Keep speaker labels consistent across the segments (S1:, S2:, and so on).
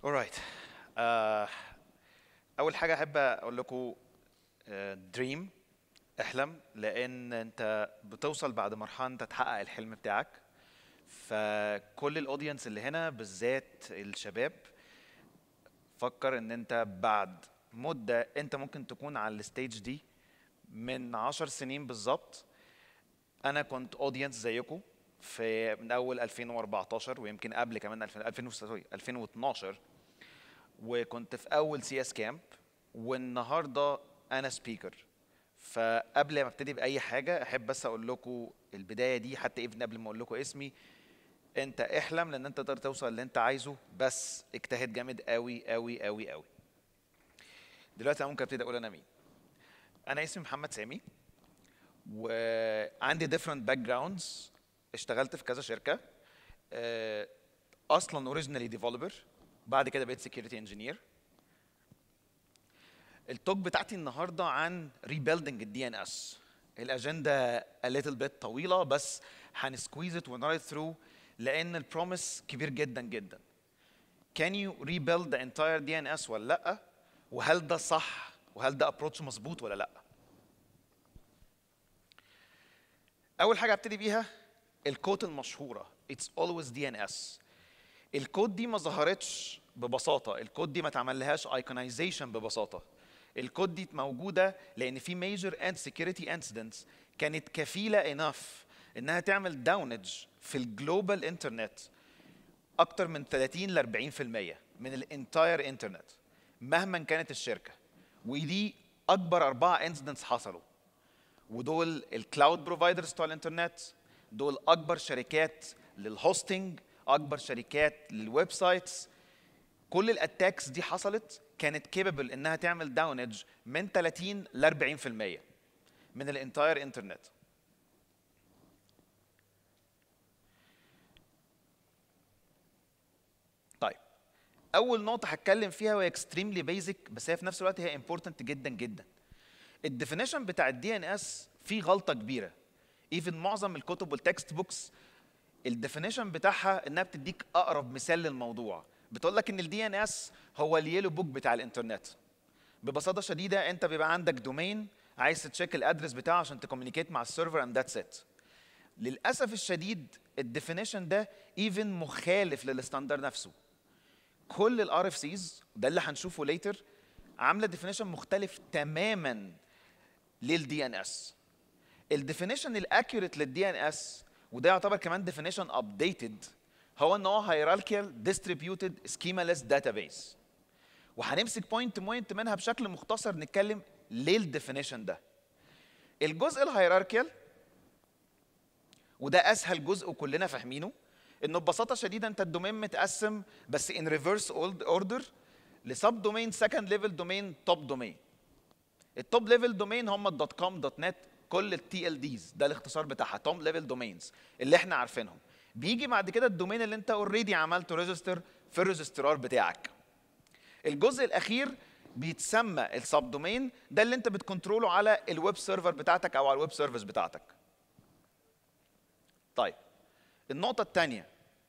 S1: alright. اول حاجه احب اقول لكم دريم، احلم، لان انت بتوصل بعد مرحله انت تحقق الحلم بتاعك. فكل الاودينس اللي هنا بالذات الشباب، فكر ان انت بعد مده انت ممكن تكون على الستيج دي من 10 سنين بالظبط. انا كنت اودينس زيكم في من اول 2014 ويمكن قبل كمان 2012، وكنت في اول سي اس كامب، والنهارده انا سبيكر. فقبل ما ابتدي باي حاجه احب بس اقول لكم البدايه دي، حتى ايفن قبل ما اقول لكم اسمي، انت احلم لان انت تقدر توصل اللي انت عايزه، بس اجتهد جامد قوي قوي قوي قوي. دلوقتي انا ممكن ابتدي اقول انا مين. انا اسمي محمد سامي، وعندي different backgrounds. اشتغلت في كذا شركه، اصلا originally developer، بعد كده بقيت security engineer. التوك بتاعتي النهارده عن rebuilding الدي ان اس. الاجنده a little bit طويله، بس هنسكويز ات ونرايت ثرو لان البروميس كبير جدا جدا. Can you rebuild the entire DNS ولا لا؟ وهل ده صح؟ وهل ده ابروتش مظبوط ولا لا؟ اول حاجه ابتدي بيها الكود المشهوره It's always DNS. الكود دي ما ظهرتش ببساطه، الكود دي ما اتعملهاش ايكونايزيشن ببساطه. الكود دي موجوده لان في ميجر اند سكيورتي انسيدنتس كانت كفيله انف انها تعمل داونج في الجلوبال انترنت اكتر من 30 ل 40% من الانتاير انترنت مهما كانت الشركه. ودي اكبر 4 انسيدنتس حصلوا، ودول الكلاود بروفايدرز بتوع الانترنت، دول اكبر شركات للهوستنج، اكبر شركات للويب سايتس. كل الاتاكس دي حصلت كانت كيبل انها تعمل داونج من 30 ل 40% من الانتاير انترنت. طيب، اول نقطه هتكلم فيها وهي اكستريملي بيزك، بس هي في نفس الوقت هي امبورتنت جدا جدا. الديفينيشن بتاع الدي ان اس فيه غلطه كبيره. ايفن معظم الكتب والتكست بوكس الديفينيشن بتاعها انها بتديك اقرب مثال للموضوع، بتقول لك ان الدي ان اس هو اليلو بوك بتاع الانترنت. ببساطه شديده انت بيبقى عندك دومين عايز تشيك الادرس بتاعه عشان تكومينيكيت مع السيرفر اند ذاتس ات. للاسف الشديد الديفينيشن ده ايفن مخالف للستاندرد نفسه. كل الار اف سيز ده اللي هنشوفه ليتر عامله ديفينيشن مختلف تماما للدي ان اس. الديفينيشن الاكيوريت للدي ان اس، وده يعتبر كمان ديفينيشن ابديتد، هو ان هو هيراركيال ديستريبيوتد سكيماليس داتابيس. وهنمسك بوينت منها بشكل مختصر نتكلم ليه الديفينيشن ده. الجزء الهيراركيال وده اسهل جزء وكلنا فاهمينه، انه ببساطه شديده انت الدومين متقسم بس ان ريفرس اوردر لسب دومين، سكند ليفل دومين، توب دومين. التوب ليفل دومين هم الدوت كوم دوت نت، كل التي ال ديز ده الاختصار بتاعها، توب ليفل دومينز اللي احنا عارفينهم. بيجي بعد كده الدومين اللي انت اوريدي عملته ريجستر في الريجسترار بتاعك. الجزء الاخير بيتسمى السب دومين، ده اللي انت بتكنتروله على الويب سيرفر بتاعتك او على الويب سيرفيس بتاعتك. طيب، النقطه الثانيه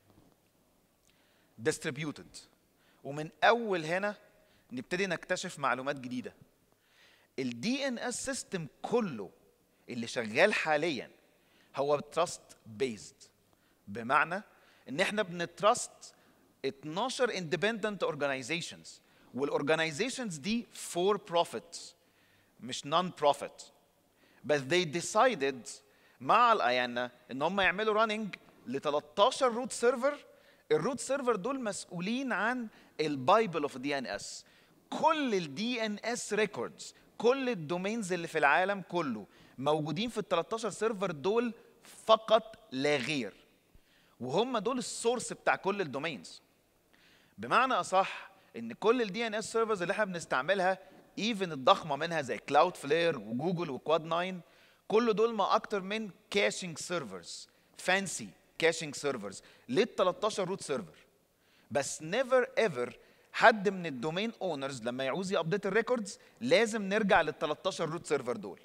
S1: distributed، ومن اول هنا نبتدي نكتشف معلومات جديده. الدي ان اس سيستم كله اللي شغال حاليا هو تراست بيزد، بمعنى ان احنا بنتراست 12 independent organizations، والاورجانيزيشنز دي for profit مش non profit، بس they decided مع الايانا ان هم يعملوا running ل 13 روت سيرفر. الروت سيرفر دول مسؤولين عن البايبل اوف دي ان اس. كل الدي ان اس ريكوردز، كل الدومينز اللي في العالم كله موجودين في ال 13 سيرفر دول فقط لا غير، وهم دول السورس بتاع كل الدومينز. بمعنى اصح ان كل الدي ان اس سيرفرز اللي احنا بنستعملها، ايفن الضخمه منها زي كلاود فلير وجوجل وكواد 9، كل دول ما اكتر من كاشنج سيرفرز، فانسي كاشنج سيرفرز لل 13 روت سيرفر. بس نيفر ايفر حد من الدومين اونرز لما يعوز يابديت الريكوردز لازم نرجع لل 13 روت سيرفر دول.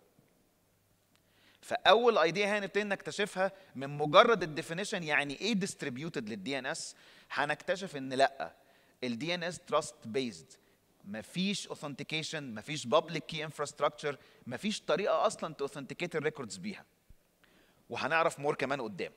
S1: فاول ايديا هنبتدي نكتشفها من مجرد الديفينيشن يعني ايه ديستريبيوتد للدي ان اس، هنكتشف ان لا، ال DNS trust based، مفيش authentication، مفيش public key infrastructure، مفيش طريقه اصلا تاوثنتيكيت الريكوردز بيها، وهنعرف مور كمان قدام.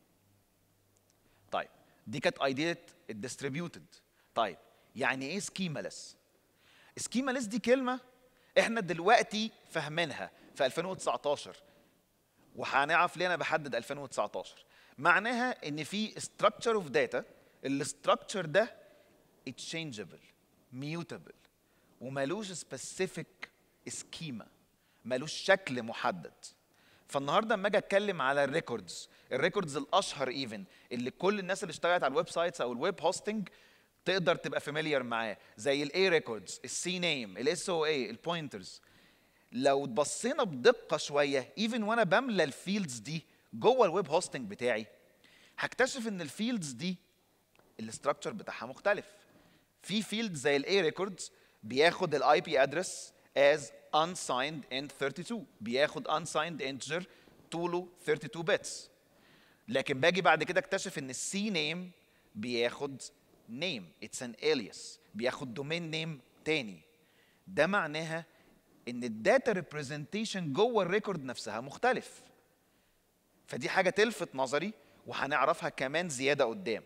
S1: طيب دي كانت ايديا الديستريبيوتد. طيب يعني ايه سكيماليس؟ سكيماليس دي كلمه احنا دلوقتي فاهمينها في 2019، وهنعرف ليه انا بحدد 2019. معناها ان في structure of data، الستراكشر ده exchangeable mutable ومالوش specific schema، مالوش شكل محدد. فالنهارده لما اجي اتكلم على الريكوردز الاشهر ايفن اللي كل الناس اللي اشتغلت على الويب سايتس او الويب هوستنج تقدر تبقى فاميليار معاه، زي الاي ريكوردز، السي نيم، الاس او اي، البوينترز. لو بصينا بدقه شويه ايفن وانا بملى الفيلدز دي جوه الويب هوستنج بتاعي، هكتشف ان الفيلدز دي الاستراكشر بتاعها مختلف. في فيلد زي الاي ريكوردز بياخد الاي بي ادرس as unsigned int 32، بياخد unsigned integer طوله 32 bits. لكن باجي بعد كده اكتشف ان السي نيم بياخد name، it's an alias، بياخد دومين نيم تاني. ده معناها ان الداتا ريبريزنتيشن جوه الريكورد نفسها مختلف. فدي حاجه تلفت نظري وهنعرفها كمان زياده قدام.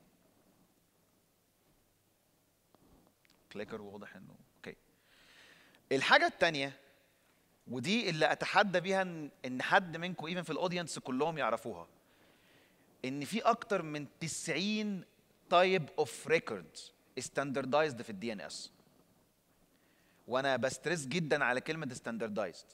S1: كليكر واضح انه اوكي. الحاجه الثانيه ودي اللي اتحدى بيها ان حد منكم ايفن في الاودينس كلهم يعرفوها، ان في اكتر من 90 تايب اوف ريكوردز ستاندردايزد في الدي ان اس. وانا بسترس جدا على كلمه ستاندردايزد.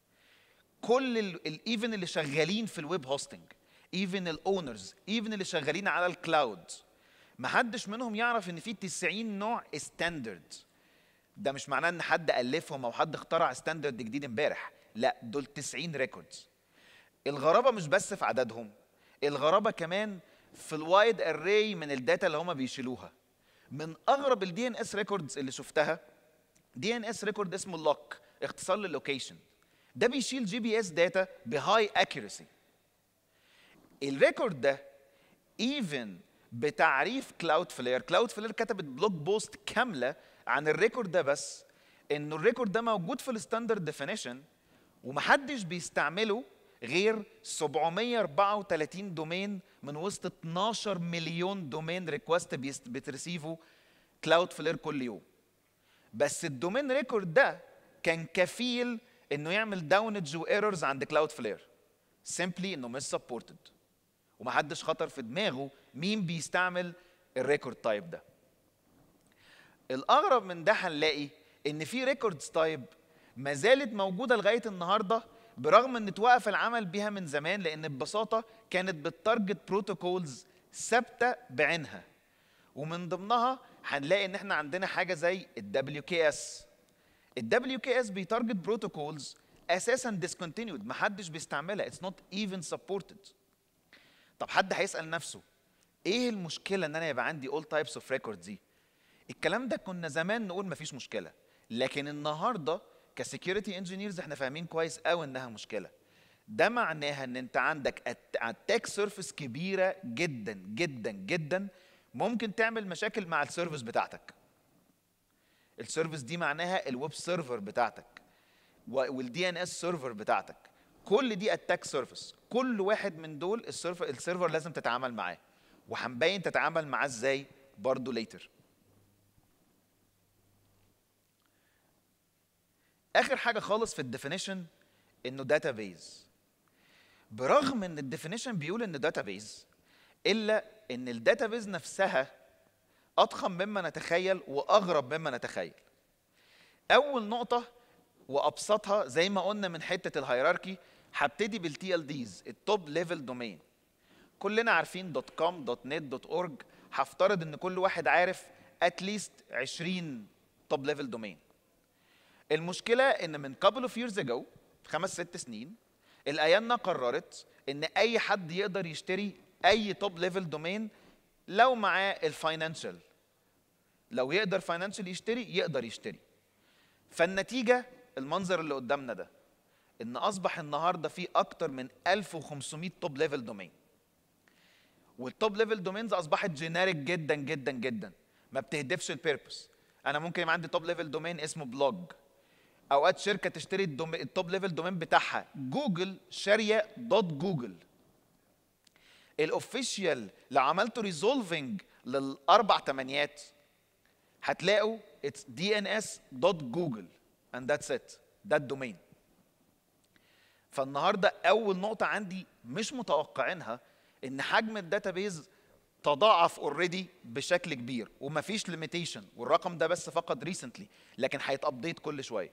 S1: كل الايفن اللي شغالين في الويب هوستنج، ايفن الاونرز، ايفن اللي شغالين على الكلاود، ما حدش منهم يعرف ان في 90 نوع ستاندرد. ده مش معناه ان حد الفهم او حد اخترع ستاندرد جديد امبارح، لا دول 90 ريكوردز. الغرابه مش بس في عددهم، الغرابه كمان في الوايد اري من الداتا اللي هم بيشيلوها. من اغرب الدي ان اس ريكوردز اللي شفتها دي ان اس ريكورد اسمه اللوك، اختصار للوكيشن. ده بيشيل جي بي اس داتا بهاي اكيورسي. الريكورد ده ايفن بتعريف كلاود فلير كتبت بلوج بوست كامله عن الريكورد ده، بس انه الريكورد ده موجود في الستاندرد ديفينيشن ومحدش بيستعمله غير 734 دومين من وسط 12 مليون دومين ريكوست بترسيفه كلاود فلير كل يوم. بس الدومين ريكورد ده كان كفيل انه يعمل داونج وايرورز عند كلاود فلير، سيمبلي انه مش سبورتد، ومحدش خطر في دماغه مين بيستعمل الريكورد تايب ده. الاغرب من ده هنلاقي ان في ريكوردز تايب ما زالت موجوده لغايه النهارده برغم ان اتوقف العمل بيها من زمان، لان ببساطه كانت بتارجت بروتوكولز ثابته بعينها. ومن ضمنها هنلاقي ان احنا عندنا حاجه زي ال WKS. ال WKS بيتارجت بروتوكولز اساسا discontinued، محدش بيستعملها، it's not even supported. طب حد هيسال نفسه ايه المشكله ان انا يبقى عندي all types of records دي؟ الكلام ده كنا زمان نقول مفيش مشكله، لكن النهارده كسكيورتي انجينيرز احنا فاهمين كويس قوي انها مشكله. ده معناها ان انت عندك اتاك سيرفيس كبيره جدا جدا جدا، ممكن تعمل مشاكل مع السيرفيس بتاعتك. السيرفيس دي معناها الويب سيرفر بتاعتك والدي ان اس سيرفر بتاعتك، كل دي اتاك سيرفيس. كل واحد من دول السيرفر لازم تتعامل معاه، وهنبين تتعامل معاه ازاي برضه ليتر. اخر حاجه خالص في الديفينيشن انه داتابيز. برغم ان الديفينيشن بيقول انه داتابيز، الا ان الداتابيز نفسها اضخم مما نتخيل واغرب مما نتخيل. اول نقطه وابسطها زي ما قلنا من حته الهيراركي، هبتدي بالتي ال ديز، التوب ليفل دومين. كلنا عارفين .com .net .org، هفترض ان كل واحد عارف اتليست 20 توب ليفل دومين. المشكله ان من couple of years ago 5-6 سنين الاياننا قررت ان اي حد يقدر يشتري اي توب ليفل دومين لو معاه الفاينانشال، لو يقدر فاينانشال يشتري يقدر يشتري. فالنتيجه المنظر اللي قدامنا ده، ان اصبح النهارده في اكتر من 1500 توب ليفل دومين. والتوب ليفل دومينز اصبحت جينيريك جدا جدا جدا، ما بتهدفش البيربس. انا ممكن يبقى عندي توب ليفل دومين اسمه بلوج، اوقات شركه تشتري التوب ليفل دومين بتاعها جوجل شاريه دوت جوجل. الاوفيشال لو عملتوا ريزولفنج للاربع تمانيات هتلاقوا اتس dns.google and that's it. ده الدومين. فالنهارده اول نقطه عندي مش متوقعينها ان حجم الداتابيز تضاعف اوريدي بشكل كبير ومفيش ليميتيشن، والرقم ده بس فقط ريسنتلي، لكن هيتابديت كل شويه.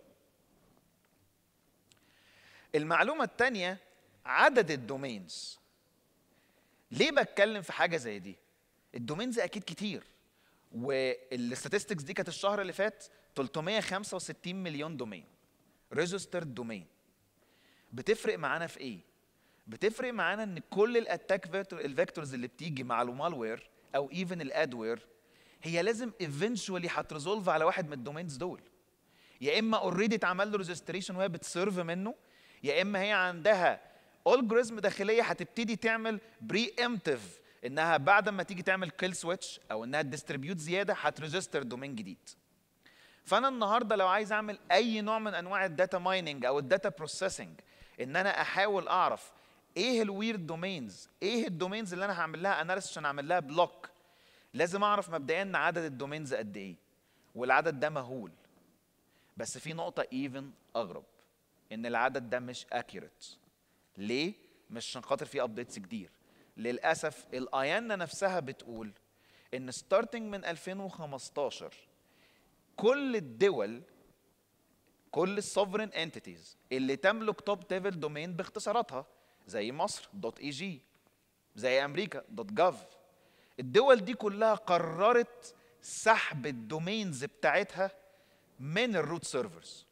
S1: المعلومه الثانيه عدد الدومينز. ليه بتكلم في حاجه زي دي؟ الدومينز اكيد كتير، والستاتستكس دي كانت الشهر اللي فات 365 مليون دومين ريجسترد دومين. بتفرق معانا في ايه؟ بتفرق معانا ان كل الاتاك الفيكتورز اللي بتيجي مع المالوير او ايفن الادوير هي لازم ايفينشولي هتريزولف على واحد من الدومينز دول. يا اما اوريدي اتعمل له ريجستريشن وهي بتسيرف منه، يا اما هي عندها الجوريزم داخليه هتبتدي تعمل بري امتيف انها بعد ما تيجي تعمل كيل سويتش او انها تديستريبيوت زياده هتريجستر دومين جديد. فانا النهارده لو عايز اعمل اي نوع من انواع الداتا مايننج او الداتا بروسيسنج، ان انا احاول اعرف ايه الويرد دومينز، ايه الدومينز اللي انا هعمل لها اناليسيس عشان اعمل لها بلوك، لازم اعرف مبدئيا ان عدد الدومينز قد ايه، والعدد ده مهول. بس في نقطه ايفن اغرب، ان العدد ده مش اكيوريت. ليه؟ مش عشان خاطر في ابديتس كتير، للاسف الايانا نفسها بتقول ان ستارتنج من 2015 كل الدول، كل السوفرين انتيتيز اللي تملك توب ليفل دومين باختصاراتها، زي مصر .eg، زي امريكا .gov، الدول دي كلها قررت سحب الدومينز بتاعتها من الروت سيرفرز.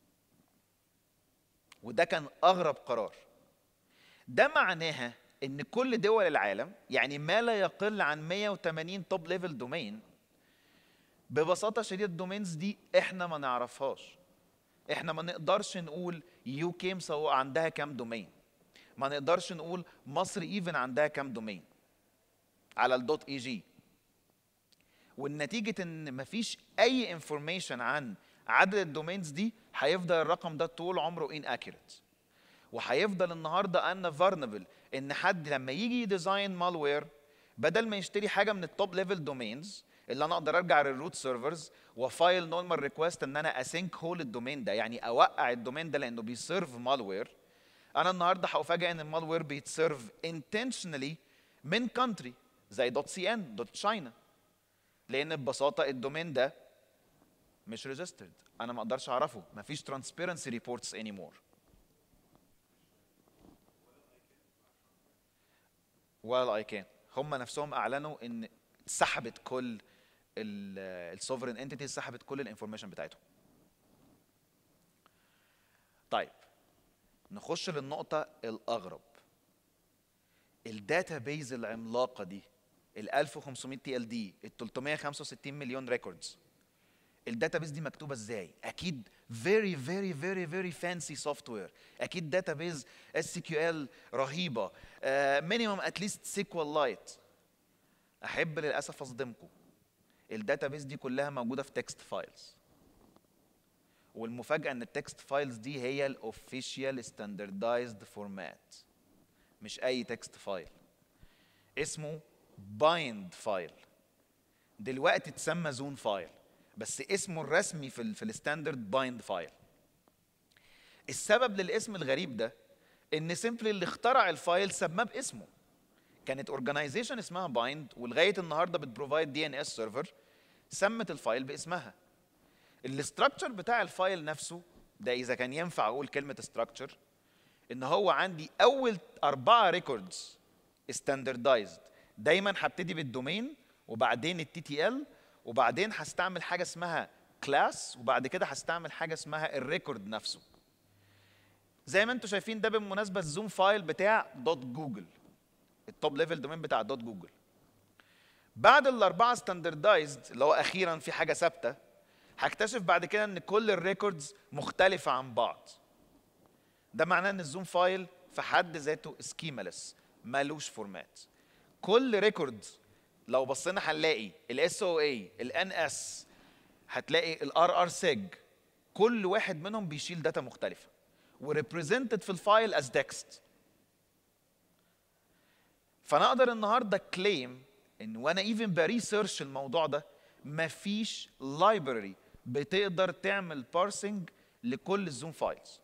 S1: وده كان اغرب قرار. ده معناها ان كل دول العالم، يعني ما لا يقل عن 180 توب ليفل دومين، ببساطه شديده الدومينز دي احنا ما نعرفهاش. احنا ما نقدرش نقول يو كي عندها كام دومين، ما نقدرش نقول مصر ايفن عندها كام دومين على الدوت اي جي. والنتيجه ان مفيش اي انفورميشن عن عدد الدومينز دي، هيفضل الرقم ده طول عمره ان اكيوريت، وهيفضل النهارده ان فارنبل ان حد لما يجي يديزاين مالوير، بدل ما يشتري حاجه من التوب ليفل دومينز اللي انا اقدر ارجع للروت سيرفرز وفايل نورمال ريكويست ان انا اسync هول الدومين ده، يعني اوقع الدومين ده لانه بيسيرف مالوير، انا النهارده هفاجئ ان المالوير بيتسيرف intentionally من كونتري زي .cn .china، لان ببساطه الدومين ده مش ريجسترد، انا ما اقدرش اعرفه، مفيش transparency reports anymore. ولا اي كان هم نفسهم اعلنوا ان سحبت كل السوفرين انتيتيز، سحبت كل الانفورميشن بتاعتهم. طيب نخش للنقطه الاغرب. الداتا بيز العملاقه دي، ال 1500 تي ال دي، ال 365 مليون ريكوردز، الداتا بيز دي مكتوبه ازاي؟ اكيد very very very very fancy software، اكيد داتا بيز SQL رهيبه، minimum at least SQLite. احب للاسف اصدمكم، الداتا بيز دي كلها موجوده في تكست فايلز، والمفاجاه ان التكست فايلز دي هي الاوفيشال ستاندردايزد فورمات، مش اي تكست فايل، اسمه بايند فايل. دلوقتي اتسمى زون فايل، بس اسمه الرسمي في الستاندرد بايند فايل. السبب للاسم الغريب ده ان سيمبلي اللي اخترع الفايل سماه باسمه. كانت اورجانيزيشن اسمها بايند، ولغايه النهارده بتبروفايد DNS سيرفر، سمت الفايل باسمها. الاستراكشر بتاع الفايل نفسه ده، اذا كان ينفع اقول كلمه استراكشر، ان هو عندي اول 4 ريكوردز ستاندردايزد، دايما هبتدي بالدومين وبعدين الTTL وبعدين هستعمل حاجه اسمها كلاس وبعد كده هستعمل حاجه اسمها الريكورد نفسه. زي ما انتم شايفين ده بالمناسبه الزوم فايل بتاع دوت جوجل، التوب ليفل دومين بتاع دوت جوجل. بعد الاربعه ستاندردايزد اللي هو اخيرا في حاجه ثابته، هكتشف بعد كده ان كل الريكوردز مختلفه عن بعض. ده معناه ان الزوم فايل في حد ذاته سكيمالس، مالوش فورمات. كل ريكورد لو بصينا هنلاقي الاس او اي، الان اس، هتلاقي الار ار سيج، كل واحد منهم بيشيل داتا مختلفه وريبريزنتد في الفايل از تكست. فانا اقدر النهارده كليم ان وانا ايفن بريسيرش الموضوع ده مفيش لايبرري بتقدر تعمل بارسنج لكل الزوم فايلز.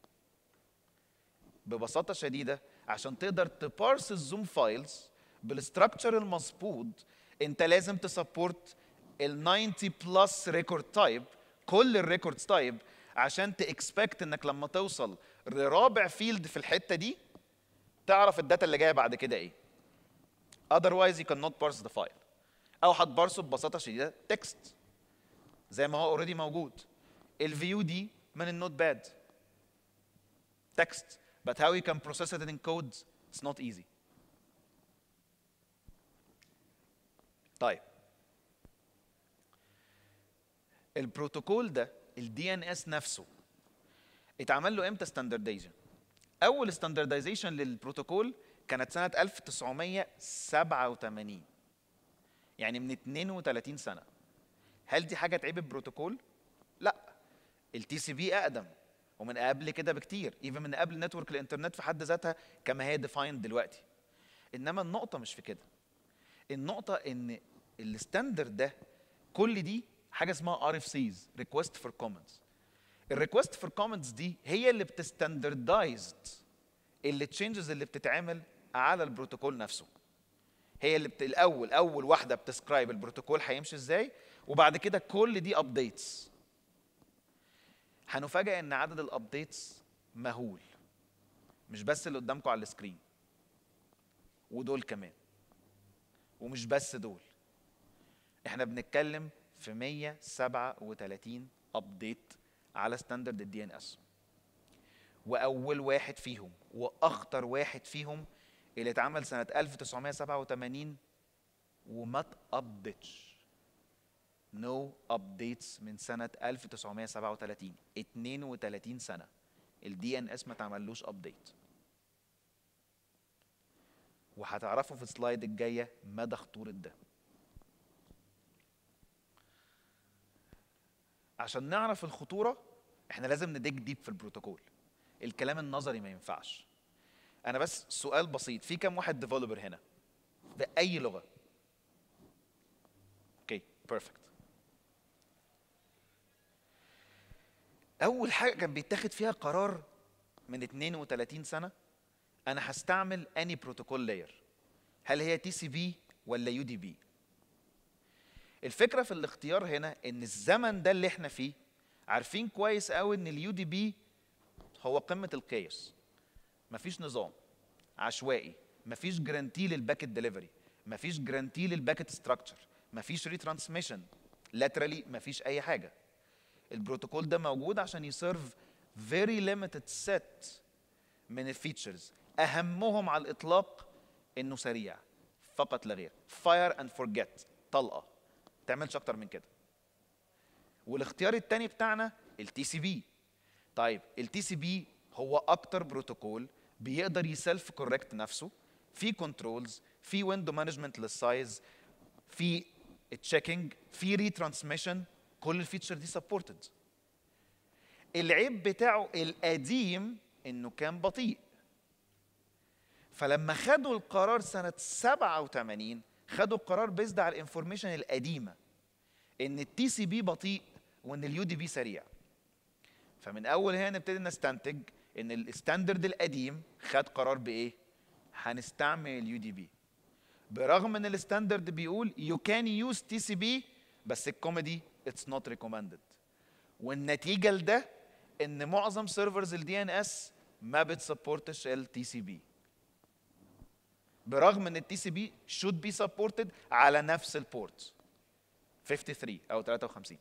S1: ببساطه شديده عشان تقدر تبارس الزوم فايلز بالستراكشر المظبوط انت لازم تسبورت ال 90 بلس ريكورد تايب، كل الريكوردز تايب، عشان تاكسبكت انك لما توصل لرابع فيلد في الحته دي تعرف الداتا اللي جايه بعد كده ايه. otherwise you cannot parse the file. او هتبارسه ببساطه شديده تكست زي ما هو اوريدي موجود. الفيو دي من النوت باد تكست، but how you can process it in code it's not easy. طيب البروتوكول ده الدي ان اس نفسه اتعمل له امتى ستاندردايزيشن؟ اول ستاندردايزيشن للبروتوكول كانت سنه 1987، يعني من 32 سنه. هل دي حاجه تعيب البروتوكول؟ لا، التي سي بي اقدم ومن قبل كده بكتير، ايفن من قبل نتورك الانترنت في حد ذاتها كما هي ديفايند دلوقتي. انما النقطه مش في كده، النقطه ان الستاندرد ده كل دي حاجه اسمها ار اف سيز، ريكوست فور كومنتس. الريكوست فور كومنتس دي هي اللي بتستاندردايزد التشينجز اللي بتتعمل على البروتوكول نفسه. هي اللي اول واحده بتسكرايب البروتوكول هيمشي ازاي، وبعد كده كل دي ابديتس. هنفاجئ ان عدد الابديتس مهول، مش بس اللي قدامكم على السكرين، ودول كمان، ومش بس دول. احنا بنتكلم في 137 ابديت على ستاندرد الدي ان اس. واول واحد فيهم واخطر واحد فيهم اللي اتعمل سنه 1987 وما اتابدتش. نو ابديتس من سنه 1937، 32 سنه الدي ان اس ما اتعملوش ابديت. وهتعرفوا في السلايد الجايه مدى خطوره ده. عشان نعرف الخطوره احنا لازم نديك ديب في البروتوكول. الكلام النظري ما ينفعش. انا بس سؤال بسيط، في كام واحد ديفلوبر هنا باي لغه؟ اوكي بيرفكت. اول حاجه كان بيتاخد فيها قرار من 32 سنه، انا هستعمل اني بروتوكول لاير، هل هي تي سي بي ولا يو دي بي؟ الفكره في الاختيار هنا ان الزمن ده اللي احنا فيه عارفين كويس قوي ان اليو دي بي هو قمه الكيوس. مفيش نظام، عشوائي، مفيش جرانتي للباكت ديليفري، مفيش جرانتي للباكت ستراكشر، مفيش ريترانسميشن، لاترالي مفيش اي حاجه. البروتوكول ده موجود عشان يسيرف very limited set من الفيتشرز، اهمهم على الاطلاق انه سريع فقط لا غير. fire and forget، طلقه، ما تعملش اكتر من كده. والاختيار الثاني بتاعنا التي سي بي. طيب التي سي بي هو اكتر بروتوكول بيقدر يسلف كوركت نفسه، في كنترولز، في ويندو مانجمنت للسايز، في تشيكينج، في ريترانسميشن، كل الفيتشر دي سبورتد. العيب بتاعه القديم انه كان بطيء. فلما خدوا القرار سنه 87 خدوا القرار بيزد على الانفورميشن القديمه ان التي سي بي بطيء وان اليو دي بي سريع. فمن اول هنا نبتدي نستنتج ان الستاندرد القديم خد قرار بايه؟ هنستعمل اليو دي بي، برغم ان الستاندرد بيقول يو كان يوز تي سي بي، بس الكوميدي اتس نوت ريكومندد. والنتيجه لده ان معظم سيرفرز الدي ان اس ما بتسبورتش التي سي بي، برغم ان التي سي بي should be supported على نفس البورت 53 او 53.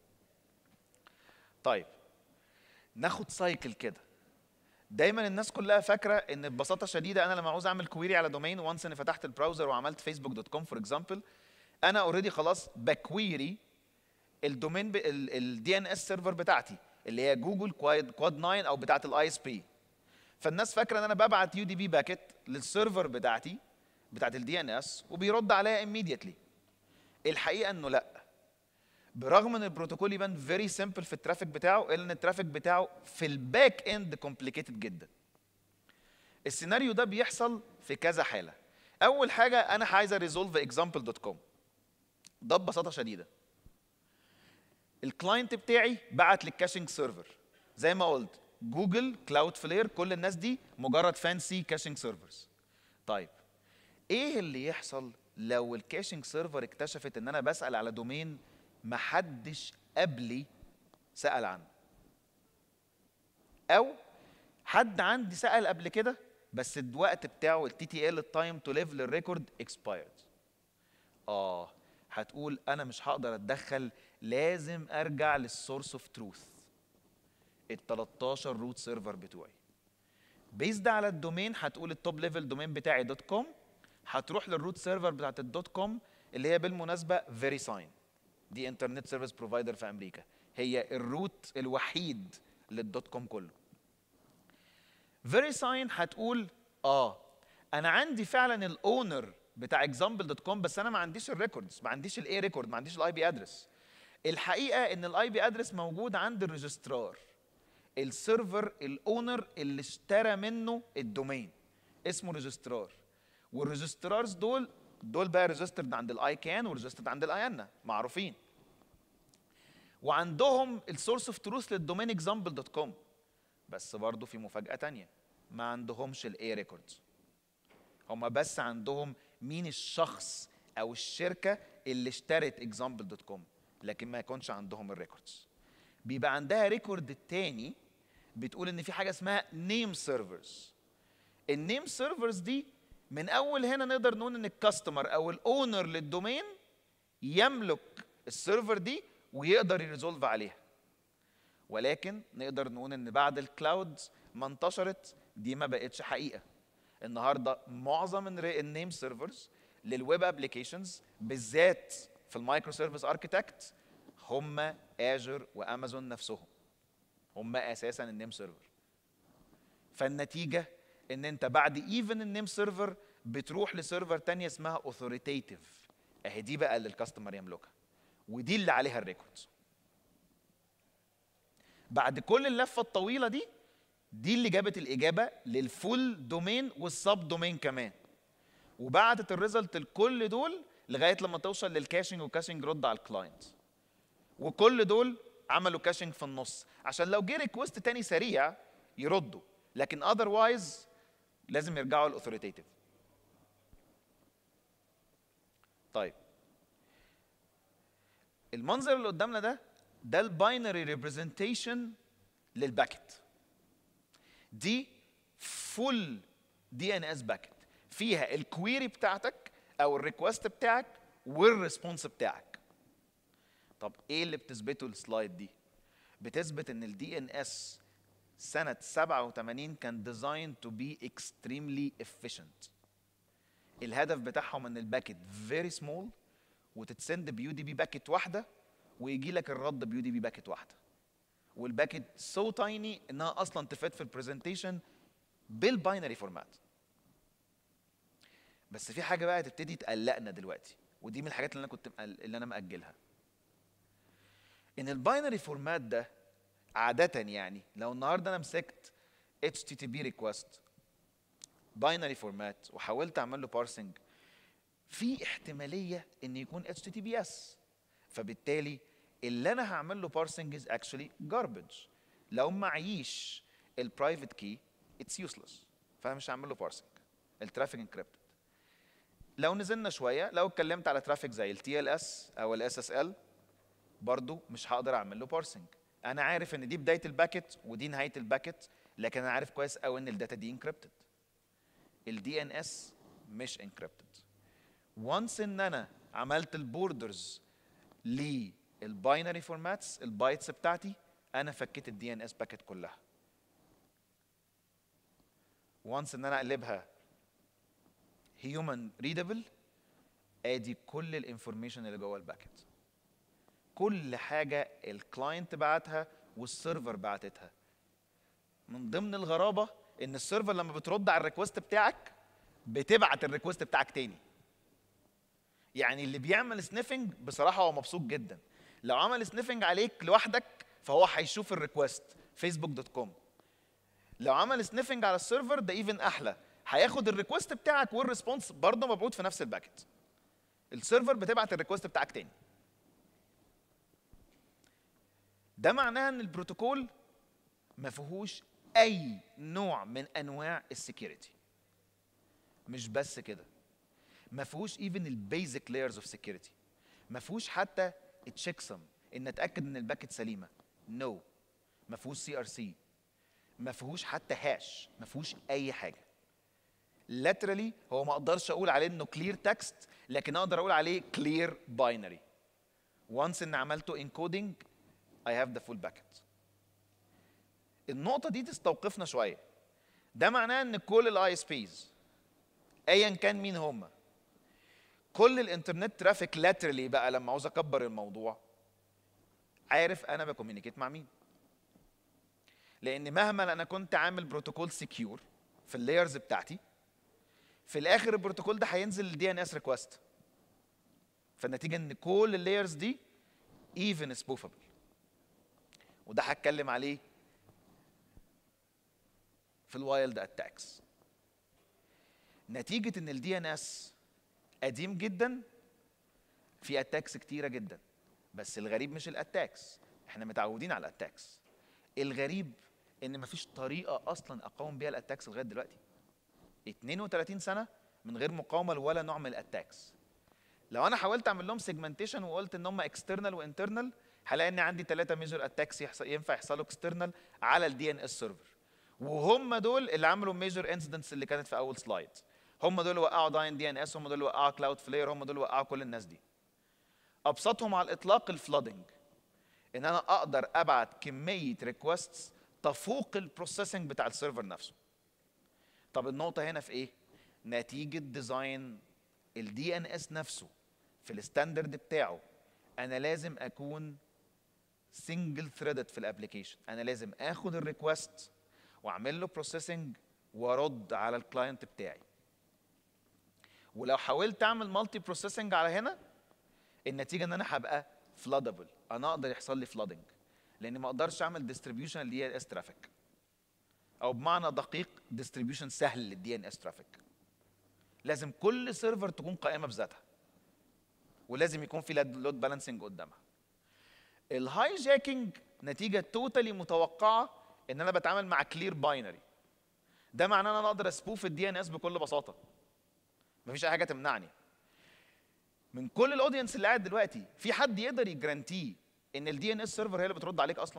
S1: طيب ناخد سايكل كده. دايما الناس كلها فاكره ان ببساطه شديده انا لما عاوز اعمل كويري على دومين وانس اني فتحت البراوزر وعملت facebook.com فور اكزامبل، انا اوريدي خلاص بكويري الدومين الدي ان اس سيرفر بتاعتي اللي هي جوجل كواد 9 او بتاعت الاي اس بي. فالناس فاكره ان انا ببعت يو دي بي باكيت للسيرفر بتاعتي بتاعت الدي ان اس وبيرد عليها immediately. الحقيقه انه لا، برغم ان البروتوكول يبان فيري سمبل في الترافيك بتاعه، الا ان الترافيك بتاعه في الباك اند كومبليكيتد جدا. السيناريو ده بيحصل في كذا حاله. اول حاجه انا عايز ريزولف example.com. ده ببساطه شديده الكلاينت بتاعي بعت للكاشنج سيرفر، زي ما قلت جوجل، كلاود فلير، كل الناس دي مجرد فانسي كاشنج سيرفرز. طيب ايه اللي يحصل لو الكاشنج سيرفر اكتشفت ان انا بسال على دومين محدش قبلي سال عنه، او حد عندي سال قبل كده بس الوقت بتاعه التي تي ال التايم تو ليف للريكورد اكسبايرد؟ هتقول انا مش هقدر اتدخل، لازم ارجع للسورس اوف تروث، ال 13 روت سيرفر بتوعي. بيزد على الدومين هتقول التوب ليفل دومين بتاعي دوت كوم، هتروح للروت سيرفر بتاعت الدوت كوم اللي هي بالمناسبه فيري ساين، دي انترنت سيرفيس بروفايدر في امريكا، هي الروت الوحيد للدوت كوم كله. فيري ساين هتقول انا عندي فعلا الاونر بتاع example.com بس انا ما عنديش الريكوردز، ما عنديش الاي ريكورد، ما عنديش الاي بي ادرس. الحقيقه ان الاي بي ادرس موجود عند الريجسترار، السيرفر الاونر اللي اشترى منه الدومين اسمه ريجسترار، والريجسترارز دول بقى ريجسترد عند الاي كان وريجسترد عند الايانا معروفين، وعندهم السورس اوف تروث للدومين example.com. بس برضه في مفاجاه تانية، ما عندهمش الاي ريكوردز، هم بس عندهم مين الشخص او الشركه اللي اشترت example.com، لكن ما يكونش عندهم الريكوردز. بيبقى عندها ريكورد تاني بتقول ان في حاجه اسمها نيم سيرفرز. النيم سيرفرز دي من اول هنا نقدر نقول ان الكاستمر او الاونر للدومين يملك السيرفر دي ويقدر يريزولف عليها، ولكن نقدر نقول ان بعد الكلاود ما انتشرت دي ما بقتش حقيقه. النهارده معظم النيم سيرفرز للويب ابلكيشنز بالذات في المايكرو سيرفيس اركيتكت هم اجر وامازون نفسهم، هم اساسا النيم سيرفر. فالنتيجه ان انت بعد ايفن النيم سيرفر بتروح لسيرفر تانية اسمها اوثوريتيف، اهي دي بقى اللي الكاستمر يملكها ودي اللي عليها الريكوردز. بعد كل اللفه الطويله دي اللي جابت الاجابه للفول دومين والسب دومين كمان، وبعتت الريزلت لكل دول لغايه لما توصل للكاشنج، وكاشنج رد على الكلاينت، وكل دول عملوا كاشنج في النص عشان لو جه ريكوست تاني سريع يردوا، لكن اذروايز لازم يرجعوا للاوثوريتيف. طيب المنظر اللي قدامنا ده الباينري ريبريزنتيشن للباكت. دي فول دي ان اس باكت فيها الكويري بتاعتك او الريكوست بتاعك والريسبونس بتاعك. طب ايه اللي بتثبته السلايد دي؟ بتثبت ان الدي ان اس سنه 87 كان ديزاين تو بي اكستريملي efficient. الهدف بتاعهم ان الباكت فيري سمول وتتسند بيو دي بي باكت واحده ويجي لك الرد بيو دي بي باكت واحده، والباكت سو تايني انها اصلا تفيد في البرزنتيشن بالباينري فورمات. بس في حاجه بقى تبتدي تقلقنا دلوقتي، ودي من الحاجات اللي انا مأجلها، ان الباينري فورمات ده عاده يعني لو النهارده انا مسكت HTTP ريكوست باينري فورمات وحاولت اعمل له بارسنج، في احتماليه ان يكون HTTPS، فبالتالي اللي انا هعمل له بارسنج از اكشولي جاربج. لو معيش البرايفت كي اتس يوسلس، فانا مش هعمل له بارسنج. الترافيك انكريبتد. لو نزلنا شويه، لو اتكلمت على ترافيك زي التي ال اس او الاس اس ال برضو مش هقدر اعمل له بارسنج. انا عارف ان دي بدايه الباكت ودي نهايه الباكت، لكن انا عارف كويس قوي ان الداتا دي انكريبتد. الدي ان اس مش انكريبتد. وانس ان انا عملت البوردرز للباينري فورماتس البايتس بتاعتي، انا فكيت الدي ان اس باكت كلها. وانس ان انا اقلبها هيومن ريدابل، ادي كل الانفورميشن اللي جوه الباكت، كل حاجه الكلاينت بعتها والسيرفر بعتتها. من ضمن الغرابه ان السيرفر لما بترد على الريكوست بتاعك بتبعت الريكوست بتاعك تاني. يعني اللي بيعمل سنيفنج بصراحه هو مبسوط جدا. لو عمل سنيفنج عليك لوحدك فهو هيشوف الريكوست facebook.com. لو عمل سنيفنج على السيرفر ده ايفن احلى، هياخد الريكوست بتاعك والريسبونس برضه مبعوث في نفس الباكت. السيرفر بتبعت الريكوست بتاعك تاني. ده معناه ان البروتوكول ما فيهوش اي نوع من انواع السكيورتي. مش بس كده، ما فيهوش ايفن البيزك لايرز اوف سكيورتي. ما فيهوش حتى التشيك سم ان اتاكد ان الباكت سليمه. نو. ما فيهوش سي ار سي. ما فيهوش حتى هاش. ما فيهوش اي حاجه. لاترالي هو ما اقدرش اقول عليه انه كلير تكست، لكن اقدر اقول عليه كلير باينري. وانس ان عملته انكودنج I have the full bucket. النقطة دي تستوقفنا شوية. ده معناه ان كل الاي اس بيز ايا كان مين هم، كل الانترنت ترافيك لاترالي بقى لما عاوز اكبر الموضوع، عارف انا بكوميونيكيت مع مين. لان مهما انا كنت عامل بروتوكول سكيور في اللايرز بتاعتي، في الاخر البروتوكول ده هينزل الدي ان اس ريكوست. فالنتيجة ان كل اللايرز دي even spoofable. وده هتكلم عليه في الوايلد اتاكس. نتيجة ان الدي ان اس قديم جدا، في اتاكس كتيرة جدا. بس الغريب مش الاتاكس، احنا متعودين على الاتاكس. الغريب ان مفيش طريقة اصلا اقاوم بيها الاتاكس لغاية دلوقتي. 32 سنة من غير مقاومة ولا نوع من الاتاكس. لو انا حاولت اعمل لهم سيجمنتيشن وقلت ان هم اكسترنال وانترنال، هلاقي ان عندي 3 ميجر اتاكس ينفع يحصلوا اكسترنال على الدي ان اس سيرفر. وهم دول اللي عملوا ميجر انسيدنتس اللي كانت في اول سلايد. هم دول اللي وقعوا داين دي ان اس، هم دول اللي وقعوا كلاود فلير، هم دول اللي وقعوا كل الناس دي. ابسطهم على الاطلاق الفلودنج. ان انا اقدر ابعت كميه ريكوستس تفوق البروسيسنج بتاع السيرفر نفسه. طب النقطه هنا في ايه؟ نتيجه ديزاين الدي ان اس نفسه في الستاندرد بتاعه. انا لازم اكون سنجل ثريدد في الابلكيشن. انا لازم اخد الريكوست واعمل له بروسيسنج وارد على الكلاينت بتاعي. ولو حاولت اعمل مالتي بروسيسنج على هنا، النتيجه ان انا هبقى فلودبل. انا اقدر يحصل لي فلودنج لان ما اقدرش اعمل ديستريبيوشن للدي ان اس ترافيك، او بمعنى دقيق ديستريبيوشن سهل للدي ان اس ترافيك. لازم كل سيرفر تكون قائمه بذاتها، ولازم يكون في لود بالانسنج قدامها. الهاي جاكينج نتيجه توتالي متوقعه ان انا بتعامل مع كلير باينري. ده معناه ان انا اقدر اسبوف الدي ان اس بكل بساطه. مفيش اي حاجه تمنعني. من كل الاودينس اللي قاعد دلوقتي، في حد يقدر يجرانتي ان الدي ان اس سيرفر هي اللي بترد عليك اصلا؟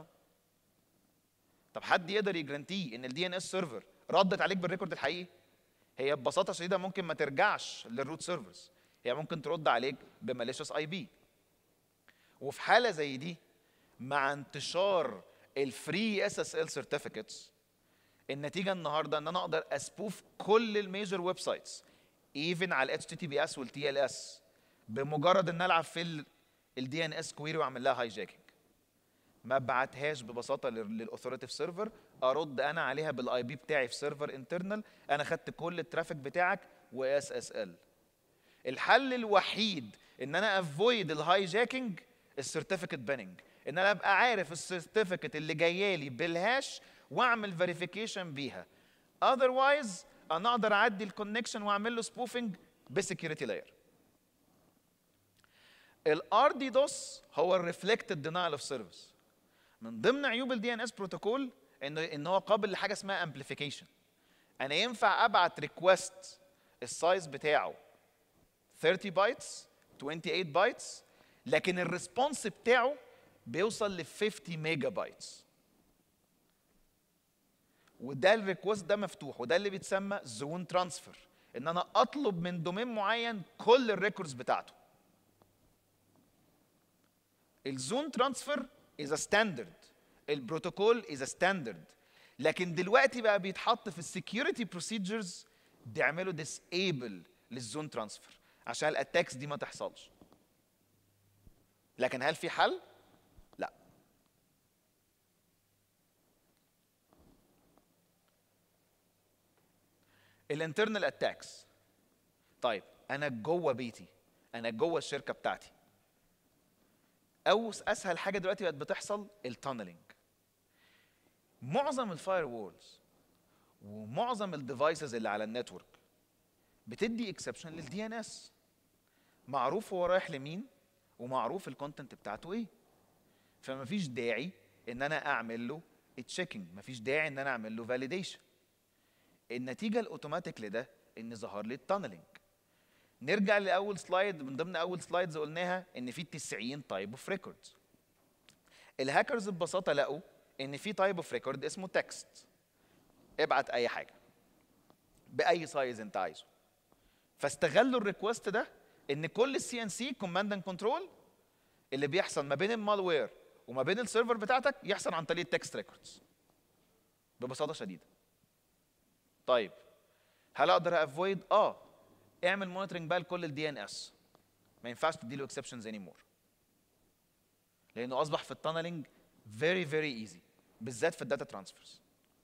S1: طب حد يقدر يجرانتي ان الدي ان اس سيرفر ردت عليك بالريكورد الحقيقي؟ هي ببساطه شديده ممكن ما ترجعش للروت سيرفرز، هي ممكن ترد عليك بماليشيوس اي بي. وفي حاله زي دي، مع انتشار الفري اس اس ال سيرتيفيكتس، النتيجه النهارده ان انا اقدر اسبوف كل الميجر ويب سايتس ايفن على الاتش تي تي بي اس والتي ال اس بمجرد ان العب في الدي ان اس كويري واعمل لها هاي جاكينج. ما ابعتهاش ببساطه للاوثوريتيف سيرفر، ارد انا عليها بالاي بي بتاعي في سيرفر انترنال. انا خدت كل الترافيك بتاعك واس اس ال. الحل الوحيد ان انا افويد الهاي جاكينج السيرتيفيكت باننج، ان انا ابقى عارف السيرتيفيكت اللي جايه لي بالهاش واعمل فيريفيكيشن بيها. اذروايز انا اقدر اعدي الكونكشن واعمل له سبوفنج بسكيورتي لاير. الار دي دوس هو الريفلكتد دينايل اوف سيرفيس. من ضمن عيوب الدي ان اس بروتوكول ان هو قابل لحاجه اسمها امبليفيكيشن. انا ينفع ابعت ريكوست السايز بتاعه 30 بايتس 28 بايتس، لكن الريسبونس بتاعه بيوصل ل 50 ميجا بايتس. وده الريكوست ده مفتوح، وده اللي بيتسمى زون ترانسفير، ان انا اطلب من دومين معين كل الريكوردز بتاعته. الزون ترانسفير از ستاندرد، البروتوكول از ستاندرد، لكن دلوقتي بقى بيتحط في السكيورتي بروسيجرز بيعملوا ديسيبل للزون ترانسفير عشان الاتاكس دي ما تحصلش. لكن هل في حل؟ لا. الانترنال اتاكس طيب انا جوه بيتي، انا جوه الشركه بتاعتي، او اسهل حاجه دلوقتي بقت بتحصل التانلينج. معظم الفاير وولز ومعظم الديفايسز اللي على النتورك بتدي اكسبشن للدي ان اس، معروف هو رايح لمين ومعروف الكونتنت بتاعته ايه، فما فيش داعي ان انا اعمل له تشيكينج، ما فيش داعي ان انا اعمل له فاليديشن. النتيجه الاوتوماتيك لده ان ظهر لي التانلينج. نرجع لاول سلايد، من ضمن اول سلايدز قلناها ان في 90 تايب اوف ريكوردز. الهاكرز ببساطه لقوا ان في تايب اوف ريكورد اسمه تكست، ابعت اي حاجه باي سايز انت عايزه، فاستغلوا الريكوست ده ان كل السي ان سي كوماند اند كنترول اللي بيحصل ما بين المالوير وما بين السيرفر بتاعتك يحصل عن طريق التكست ريكوردز ببساطه شديده. طيب هل اقدر افويد؟ اعمل مونيتورنج بقى لكل الدي ان اس، ما ينفعش تديله اكسبشنز اني مور، لانه اصبح في التانلينج فيري ايزي، بالذات في الداتا ترانسفيرز.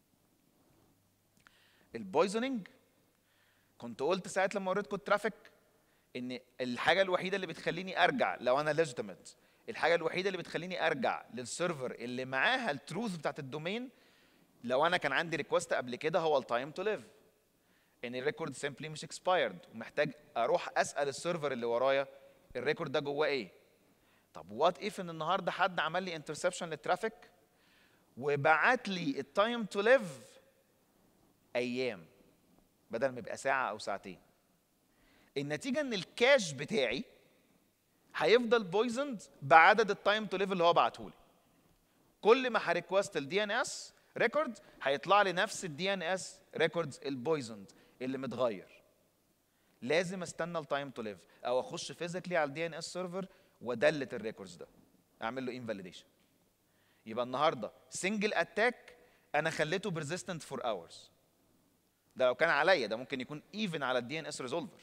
S1: البويزنينج كنت قلت ساعه لما وريتكم الترافيك ان الحاجه الوحيده اللي بتخليني ارجع لو انا ليجيتيميت، الحاجه الوحيده اللي بتخليني ارجع للسيرفر اللي معاها التروث بتاعت الدومين لو انا كان عندي ريكوست قبل كده هو التايم تو ليف، ان الريكورد سيمبلي مش اكسبايرد ومحتاج اروح اسال السيرفر اللي ورايا الريكورد ده جواه ايه. طب وات اف ان النهارده حد عمل لي انترسبشن للترافيك وبعت لي التايم تو ليف ايام بدل ما يبقى ساعه او ساعتين، النتيجه ان الكاش بتاعي هيفضل بويزند بعدد التايم تو ليف اللي هو بعته لي. كل ما هريكوست الدي ان اس ريكورد هيطلع لي نفس الدي ان اس ريكوردز البويزند اللي متغير. لازم استنى التايم تو ليف او اخش فيزيكلي على الدي ان اس سيرفر وادلت الريكوردز ده، اعمل له انفاليديشن. يبقى النهارده سنجل اتاك انا خليته بيرزيستنت فور اورز، ده لو كان عليا، ده ممكن يكون ايفن على الدي ان اس ريزولفر.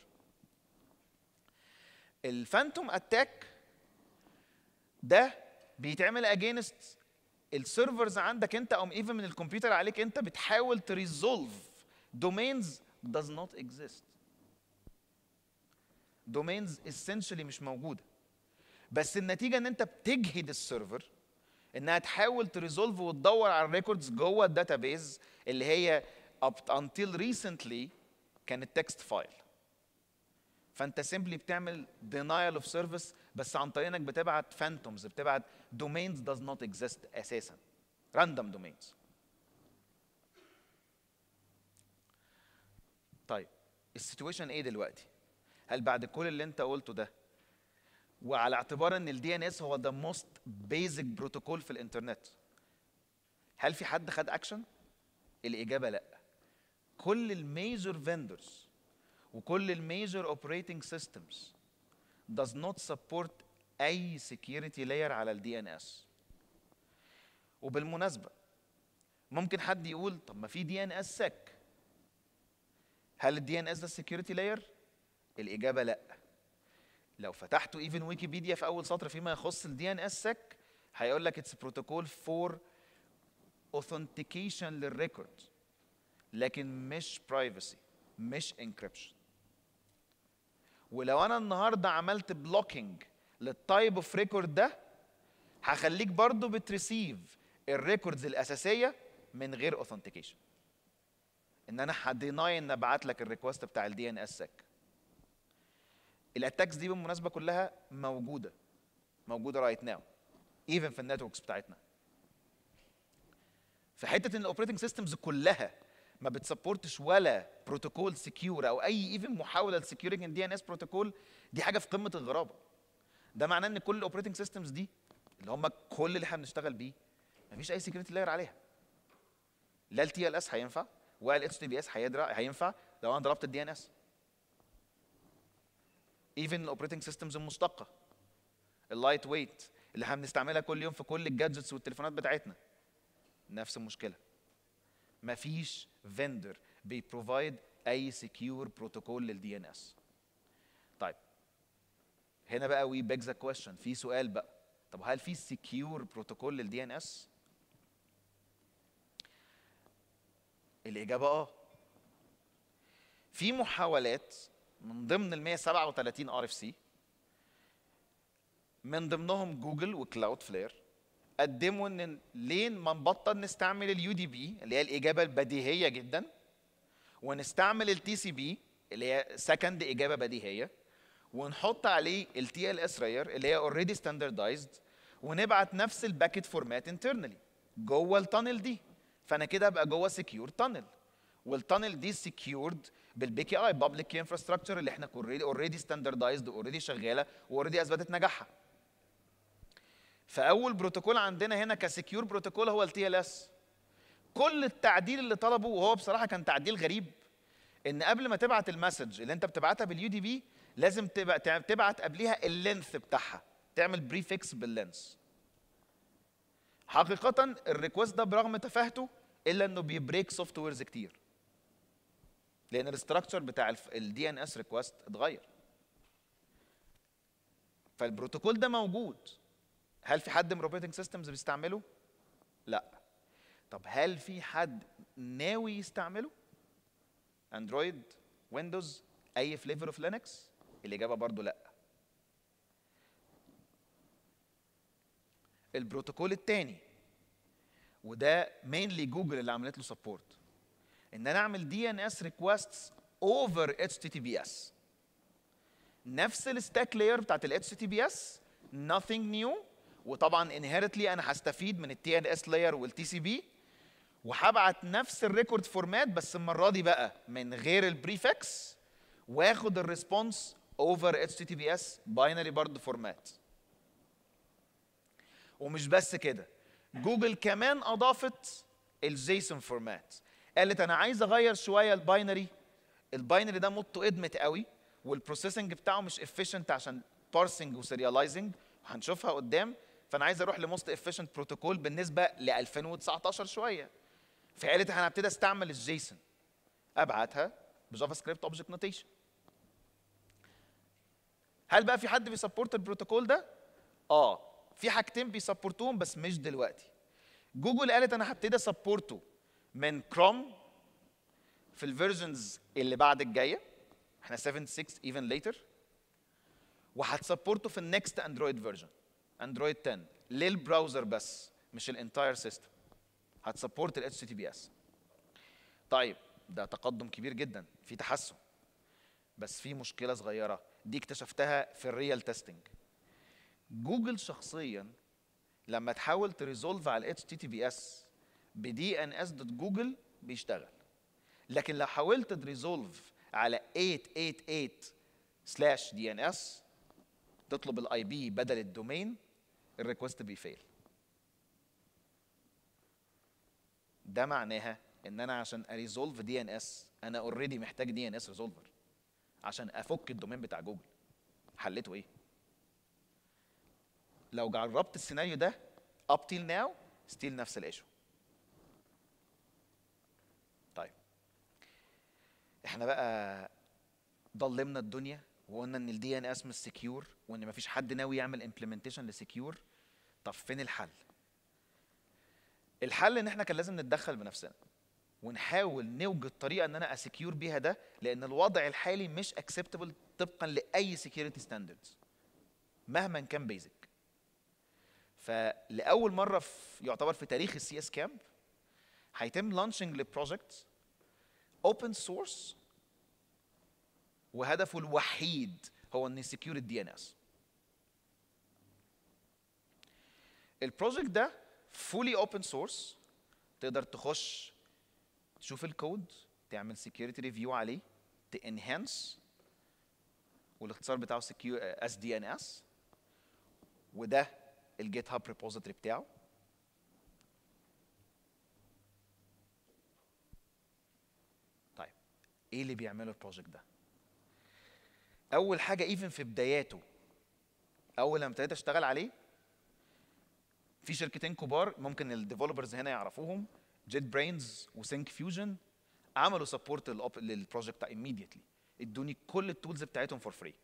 S1: الفانتوم اتاك ده بيتعمل اجينست السيرفرز عندك انت او ايفن من الكمبيوتر عليك انت، بتحاول تريزولف دومينز does not exist. دومينز essentially مش موجوده، بس النتيجه ان انت بتجهد السيرفر انها تحاول تريزولف وتدور على الريكوردز جوه الداتابيز اللي هي up until recently كانت تكست فايل. فانت سيمبلي بتعمل denial of service بس عن طريق انك بتبعت phantoms، بتبعت domains does not exist اساسا، random domains. طيب السيتويشن ايه دلوقتي؟ هل بعد كل اللي انت قلته ده وعلى اعتبار ان الدي ان اس هو the most basic بروتوكول في الانترنت، هل في حد خد اكشن؟ الاجابه لا. كل الميجر فيندرز وكل الميجر اوبريتنج سيستمز does not support اي security layer على الدي ان اس. وبالمناسبه ممكن حد يقول طب ما في دي ان اس سك، هل الدي ان اس ده security layer؟ الاجابه لا. لو فتحتوا ايفن ويكيبيديا في اول سطر فيما يخص الدي ان اس سك هيقول لك اتس بروتوكول فور اوثنتيكيشن للريكورد، لكن مش برايفسي، مش انكريبشن. ولو انا النهارده عملت بلوكينج للتايب اوف ريكورد ده هخليك برضو بتريسيف الريكوردز الاساسيه من غير اوثنتيكيشن، ان انا هديناي ان ابعت لك الريكوست بتاع الدي ان اس سك. الاتاكس دي بالمناسبه كلها موجوده رايت ناو ايفن في النتوركس بتاعتنا. في حته ان الاوبريتنج سيستمز كلها ما بتسبورتش ولا بروتوكول سكيور او اي ايفن محاوله لسكيورنج الدي ان اس بروتوكول، دي حاجه في قمه الغرابه. ده معناه ان كل الاوبريتنج سيستمز دي اللي هم كل اللي احنا بنشتغل بيه مفيش اي سكيورتي لاير عليها. لا التي ال اس هينفع ولا الاتش تي بي اس هينفع لو انا ضربت الدي ان اس. ايفن الاوبريتنج سيستمز المشتقه اللايت ويت اللي احنا بنستعملها كل يوم في كل الجادجتس والتليفونات بتاعتنا نفس المشكله. مفيش فيندر بيبروفايد اي سكيور بروتوكول للدي ان اس. طيب هنا بقى وي بيج ذا كويشن، في سؤال بقى، طب هل في سكيور بروتوكول للدي ان اس؟ الاجابه في محاولات من ضمن ال 137 ار اف سي، من ضمنهم جوجل وكلاود فلير، قدموا ان ليه ما نبطل نستعمل اليو دي بي اللي هي الاجابه البديهيه جدا، ونستعمل التي سي بي اللي هي سكند اجابه بديهيه، ونحط عليه التي ال اس راير اللي هي اوريدي ستاندردايزد، ونبعت نفس الباكيت فورمات انترنالي جوه التانل دي. فانا كده ابقى جوه سكيور تانل، والتانل دي سكيورد بالبي كي اي بابليك كي انفراستراكشر اللي احنا اوريدي ستاندردايزد واوريدي شغاله واوريدي اثبتت نجاحها. فاول بروتوكول عندنا هنا كسكيور بروتوكول هو التي ال اس. كل التعديل اللي طلبه، وهو بصراحه كان تعديل غريب، ان قبل ما تبعت المسج اللي انت بتبعتها باليو دي بي لازم تبعت قبليها اللينث بتاعها، تعمل بريفكس باللينث. حقيقه الريكوست ده برغم تفاهته الا انه بيبريك سوفت ويرز كتير، لان الاستراكشر بتاع الدي ان اس ريكوست اتغير. فالبروتوكول ده موجود. هل في حد من الاوبريتنج سيستمز بيستعمله؟ لا. طب هل في حد ناوي يستعمله؟ اندرويد، ويندوز، اي فليفر اوف لينكس؟ الاجابه برضو لا. البروتوكول الثاني، وده مينلي جوجل اللي عملت له سبورت، ان انا اعمل دي ان اس ريكويستس اوفر اتش تي تي بي اس. نفس الستاك لاير بتاعت الاتش تي تي بي اس، nothing new. وطبعا انهيرتلي انا هستفيد من التي ان اس لاير والتي سي بي، وهبعت نفس الريكورد فورمات بس المره دي بقى من غير البريفكس، واخد الريسبونس اوفر اتش تي تي بي اس باينري برضه فورمات. ومش بس كده، جوجل كمان اضافت الجيسون فورمات. قالت انا عايز اغير شويه الباينري ده مطه ادمت قوي، والبروسيسنج بتاعه مش افيشنت عشان بارسنج وسيريالايزنج، هنشوفها قدام. فانا عايز اروح لموست افيشنت بروتوكول بالنسبه ل 2019 شويه. فقالت انا هبتدي استعمل الجيسون، ابعتها بجافا سكريبت اوبجكت نوتيشن. هل بقى في حد بيسبورت البروتوكول ده؟ في حاجتين بيسبورتوهم بس مش دلوقتي. جوجل قالت انا هبتدي اسبورته من كروم في الفيرجنز اللي بعد الجايه، احنا 7.6 even later، وهتسبورته في النكست اندرويد فيرجن، اندرويد 10 للبراوزر بس مش الانتاير سيستم. هتسبورت ال HTTPS. طيب ده تقدم كبير جدا، في تحسن، بس في مشكله صغيره دي اكتشفتها في الريال تيستنج. جوجل شخصيا لما تحاول تريزولف على ال HTTPS ب DNS.Google بيشتغل، لكن لو حاولت تريزولف على 888/DNS تطلب الاي بي بدل الدومين، الريكوست بيفيل. ده معناها ان انا عشان اريزولف دي ان اس انا اوريدي محتاج دي ان اس ريزولفر عشان افك الدومين بتاع جوجل. حلته ايه؟ لو جربت السيناريو ده up till now ستيل نفس الايشو. طيب احنا بقى ضلمنا الدنيا وقلنا ان الدي ان اس مش سكيور وان مفيش حد ناوي يعمل امبلمنتيشن لسكيور. طب فين الحل؟ الحل ان احنا كان لازم نتدخل بنفسنا ونحاول نوجد طريقه ان انا اسكيور بيها ده، لان الوضع الحالي مش اكسبتبل طبقا لاي سكيورتي ستاندردز مهما كان بيزك. فلاول مره يعتبر في تاريخ السي اس كامب هيتم لانشنج لبروجكت اوبن سورس، وهدفه الوحيد هو ان يسكيور الدي ان اس. البروجكت ده فولي اوبن سورس، تقدر تخش تشوف الكود، تعمل سكيورتي ريفيو عليه، تانهانس، والاختصار بتاعه سكيور اس دي ان اس، وده الجيت هاب ريبوزيتوري بتاعه. طيب ايه اللي بيعمله البروجكت ده؟ اول حاجه ايفن في بداياته، اول لما ابتديت اشتغل عليه، في شركتين كبار ممكن الديفلوبرز هنا يعرفوهم، جيت برينز وسينك فيوجن، عملوا سبورت للبروجكت immediately، ادوني كل التولز بتاعتهم فور فري،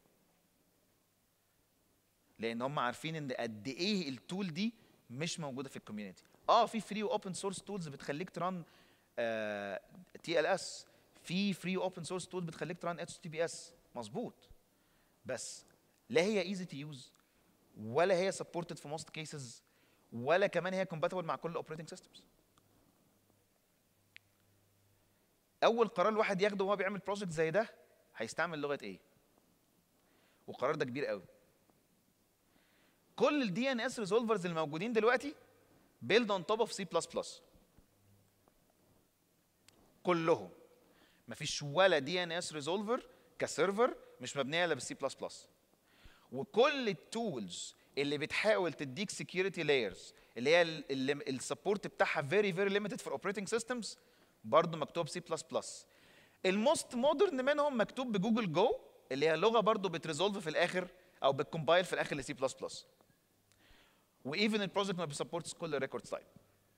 S1: لان هم عارفين ان قد ايه التول دي مش موجوده في الكوميونتي. في فري واوبن سورس تولز بتخليك تران تي ال اس، في فري واوبن سورس تولز بتخليك تران اتش تي بي اس، مظبوط، بس لا هي ايزي تو يوز ولا هي سبورتد في موست كيسز ولا كمان هي كومباتبل مع كل الاوبريتنج سيستمز. اول قرار الواحد ياخده وهو بيعمل بروجكت زي ده هيستعمل لغه ايه؟ والقرار ده كبير قوي. كل الدي ان اس ريزولفرز الموجودين دلوقتي build on top of C++. كلهم، مفيش ولا دي ان اس ريزولفر كسيرفر مش مبنيه الا بالسي بلس بلس. وكل التولز اللي بتحاول تديك سكيورتي لايرز اللي هي السبورت بتاعها فيري فيري ليميتد فور اوبريتنج سيستمز برضه مكتوب سي بلس بلس. الموست مودرن منهم مكتوب بجوجل جو اللي هي لغه برضه بتريزولف في الاخر او بتكمبايل في الاخر لسي بلس بلس. وايفن البروجكت ما بيسبورتس كل الريكوردز تايب.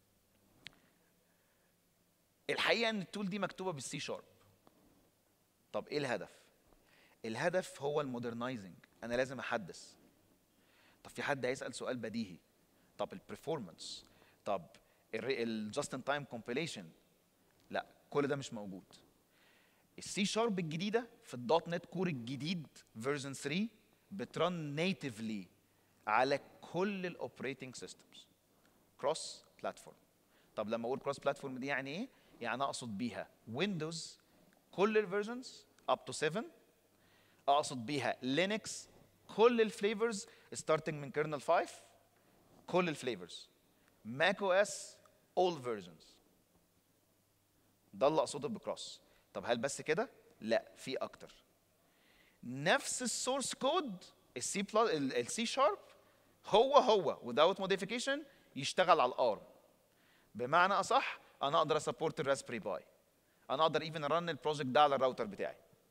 S1: الحقيقه ان التول دي مكتوبه بالسي شارب. طب ايه الهدف؟ الهدف هو المودرنايزنج، انا لازم احدث. طب في حد هيسال سؤال بديهي، طب البرفورمانس، طب الجاست ان تايم كومبيليشن؟ لا، كل ده مش موجود. السي شارب الجديده في الدوت نت كور الجديد فيرجن 3 بترن نيتفلي على كل الاوبريتنج سيستمز كروس بلاتفورم. طب لما اقول كروس بلاتفورم دي يعني ايه؟ يعني اقصد بيها ويندوز كل الفيرجنز اب تو 7، اقصد بيها لينكس كل الفليفرز ستارتنج من كيرنل 5 كل الفليفرز، ماك او اس all versions. ده اللي اقصده بكروس. طب هل بس كده؟ لا، في اكتر. نفس السورس كود السي شارب هو without modification يشتغل على الارم. بمعنى اصح انا اقدر اسبورت الراسبري باي، انا اقدر ايفن ارن البروجكت ده على الراوتر بتاعي.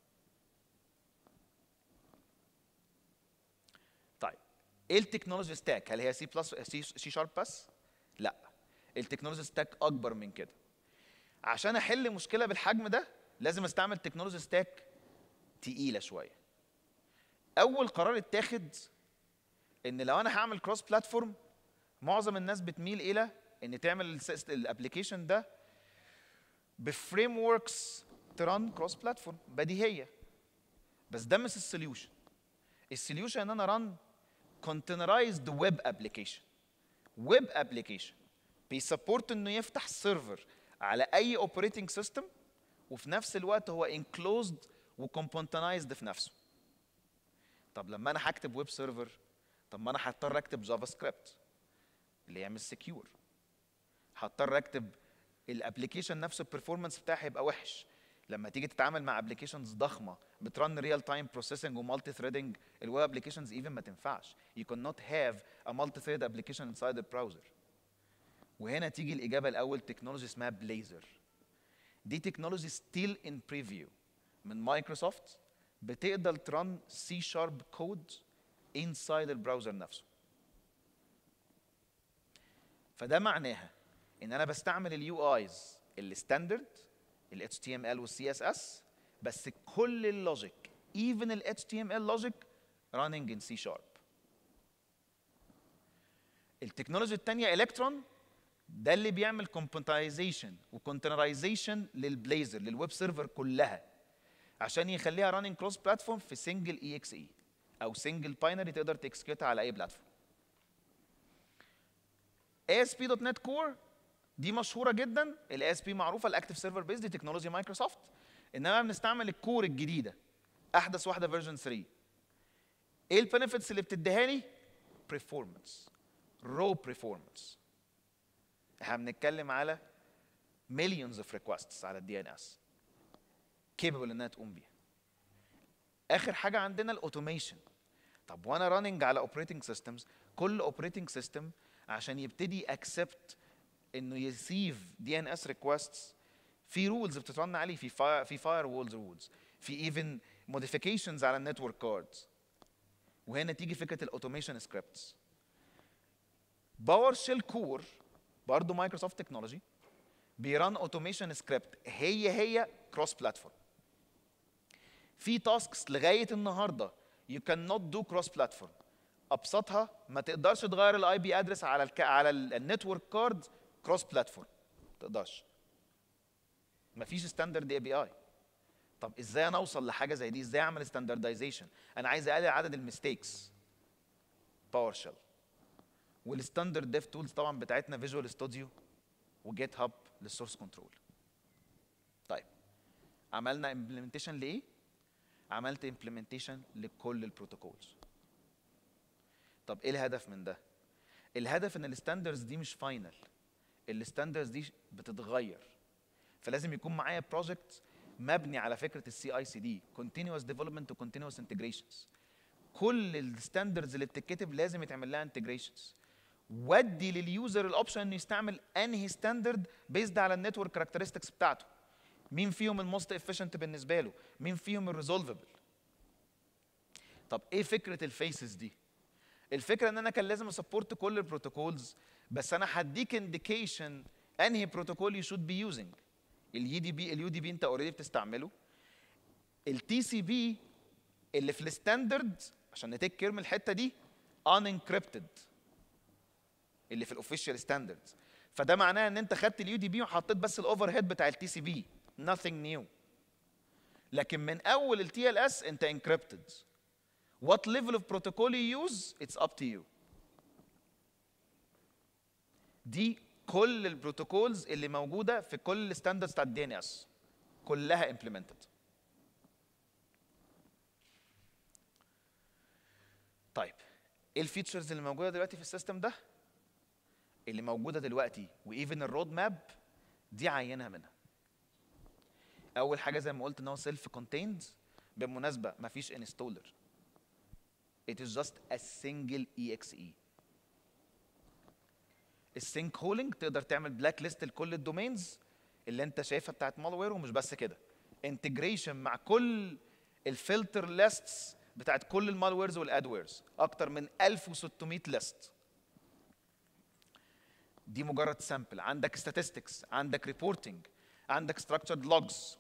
S1: طيب ايه التكنولوجي ستاك؟ هل هي سي بلس سي شارب بس؟ لا، التكنولوجي ستاك اكبر من كده. عشان احل مشكله بالحجم ده لازم استعمل تكنولوجي ستاك تقيله شويه. اول قرار اتاخد ان لو انا هعمل كروس بلاتفورم، معظم الناس بتميل الى ان تعمل الابلكيشن ده بفريم وركس تران كروس بلاتفورم بديهيه. بس ده مش السوليوشن. السوليوشن ان انا ران كونتينرايزد ويب ابلكيشن. ويب ابلكيشن بيسبورت انه يفتح سيرفر على اي اوبريتنج سيستم، وفي نفس الوقت هو انكلوزد وكومبوننتايزد في نفسه. طب لما انا هكتب ويب سيرفر، طب ما انا هضطر اكتب جافا سكريبت اللي هي مش سكيور، هضطر اكتب الابلكيشن نفسه البرفورمانس بتاعها هيبقى وحش. لما تيجي تتعامل مع ابلكيشنز ضخمه بترن ريال تايم بروسيسنج ومالتي ثريدنج، الويب ابلكيشنز ايفن ما تنفعش. You cannot have a multi-thread application inside the browser. وهنا تيجي الاجابه الاول، تكنولوجي اسمها بليزر. دي تكنولوجي ستيل ان بريفيو من مايكروسوفت، بتقدر ترن سي شارب كود انسايد البراوزر نفسه. فده معناها ان انا بستعمل اليو ايز الستاندرد ال HTML وال CSS، بس كل اللوجيك even ال HTML logic running in C sharp. التكنولوجيا الثانيه الكترون، ده اللي بيعمل كومبوننتايزيشن وكونتينرايزيشن للبليزر للويب سيرفر كلها عشان يخليها راننج كروس بلاتفورم في سنجل EXE او سنجل باينري تقدر تكسكيوتها على اي بلاتفورم. ASP.NET Core دي مشهوره جدا، ال ASP معروفه، الاكتف سيرفر بيز دي تكنولوجيا مايكروسوفت، انما بنستعمل الكور الجديده احدث واحده فيرجن 3. ايه البنفيتس اللي بتديها لي؟ بريفورمانس، رو بريفورمانس. احنا بنتكلم على مليونز اوف ريكوستس على الدي ان اس كيبل انها تقوم بيها. اخر حاجه عندنا الاوتوميشن. طب وانا راننج على اوبريتنج سيستمز، كل اوبريتنج سيستم عشان يبتدي اكسبت انه يسيف دي ان اس ريكوستس في رولز بتترن عليه، في فاير وولز رولز، في ايفن موديفيكيشنز على النتورك كاردز. وهنا تيجي فكره الاوتوميشن سكريبتس. باور شيل كور برضه مايكروسوفت تكنولوجي بيران اوتوميشن سكريبت هي كروس بلاتفورم. في تاسكس لغايه النهارده يو كان نوت دو كروس بلاتفورم. ابسطها ما تقدرش تغير الاي بي ادرس على النتورك كارد كروس بلاتفورم، ما تقدرش. ما فيش ستاندرد اي بي اي. طب ازاي انا اوصل لحاجه زي دي؟ ازاي اعمل ستاندردايزيشن؟ انا عايز اقلل عدد الميستيكس. باور شيل والستاندرد ديف تولز طبعا بتاعتنا فيجوال ستوديو وجيت هاب للسورس كنترول. طيب عملنا امبلمنتيشن لايه؟ عملت امبلمنتيشن لكل البروتوكولز. طب ايه الهدف من ده؟ الهدف ان الستاندردز دي مش فاينل، الستاندردز دي بتتغير، فلازم يكون معايا بروجكت مبني على فكره السي اي سي دي continuous development و continuous integrations. كل الستاندردز اللي بتتكتب لازم يتعمل لها انتجريشنز، ودي لليوزر الاوبشن انه يستعمل انهي ستاندرد بيزد على النتورك كاركترستكس بتاعته، مين فيهم الموست افيشنت بالنسبه له، مين فيهم الريزولفبل. طب ايه فكره الفيسز دي؟ الفكره ان انا كان لازم اسبورت كل البروتوكولز، بس انا هديك انديكيشن انهي بروتوكول يو شود بي يوزنج. اليو دي بي انت اوريدي بتستعمله، التي سي بي اللي في الستاندرد عشان نتيك كير من الحته دي unencrypted اللي في الاوفيشال ستاندردز، فده معناه ان انت خدت اليو دي بي وحطيت بس الاوفر هيد بتاع التي سي بي nothing new. لكن من اول التي ال اس انت encrypted. What level of protocol you use it's up to you. دي كل البروتوكولز اللي موجوده في كل الستاندردز بتاع الدي ان اس كلها implemented. طيب ايه الفيتشرز اللي موجوده دلوقتي في السيستم ده؟ اللي موجوده دلوقتي وايفن الرود ماب دي عينها منها. اول حاجه زي ما قلت ان هو سيلف كونتيند، بالمناسبه مفيش انستولر. It is just a single exe. السينك هولينج تقدر تعمل بلاك ليست لكل الدومينز اللي انت شايفها بتاعت مالوير، ومش بس كده، انتجريشن مع كل الفلتر ليستس بتاعت كل المالويرز والادويرز، اكتر من 1600 ليست. دي مجرد سامبل. عندك statistics، عندك ريبورتنج، عندك structured logs.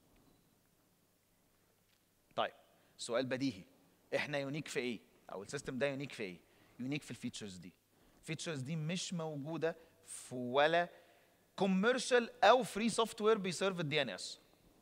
S1: طيب سؤال بديهي، احنا يونيك في ايه؟ او السيستم ده يونيك في ايه؟ يونيك في الفيتشرز دي. الفيتشرز دي مش موجوده في ولا كوميرشال او فري سوفت وير بيسيرف الدي ان اس.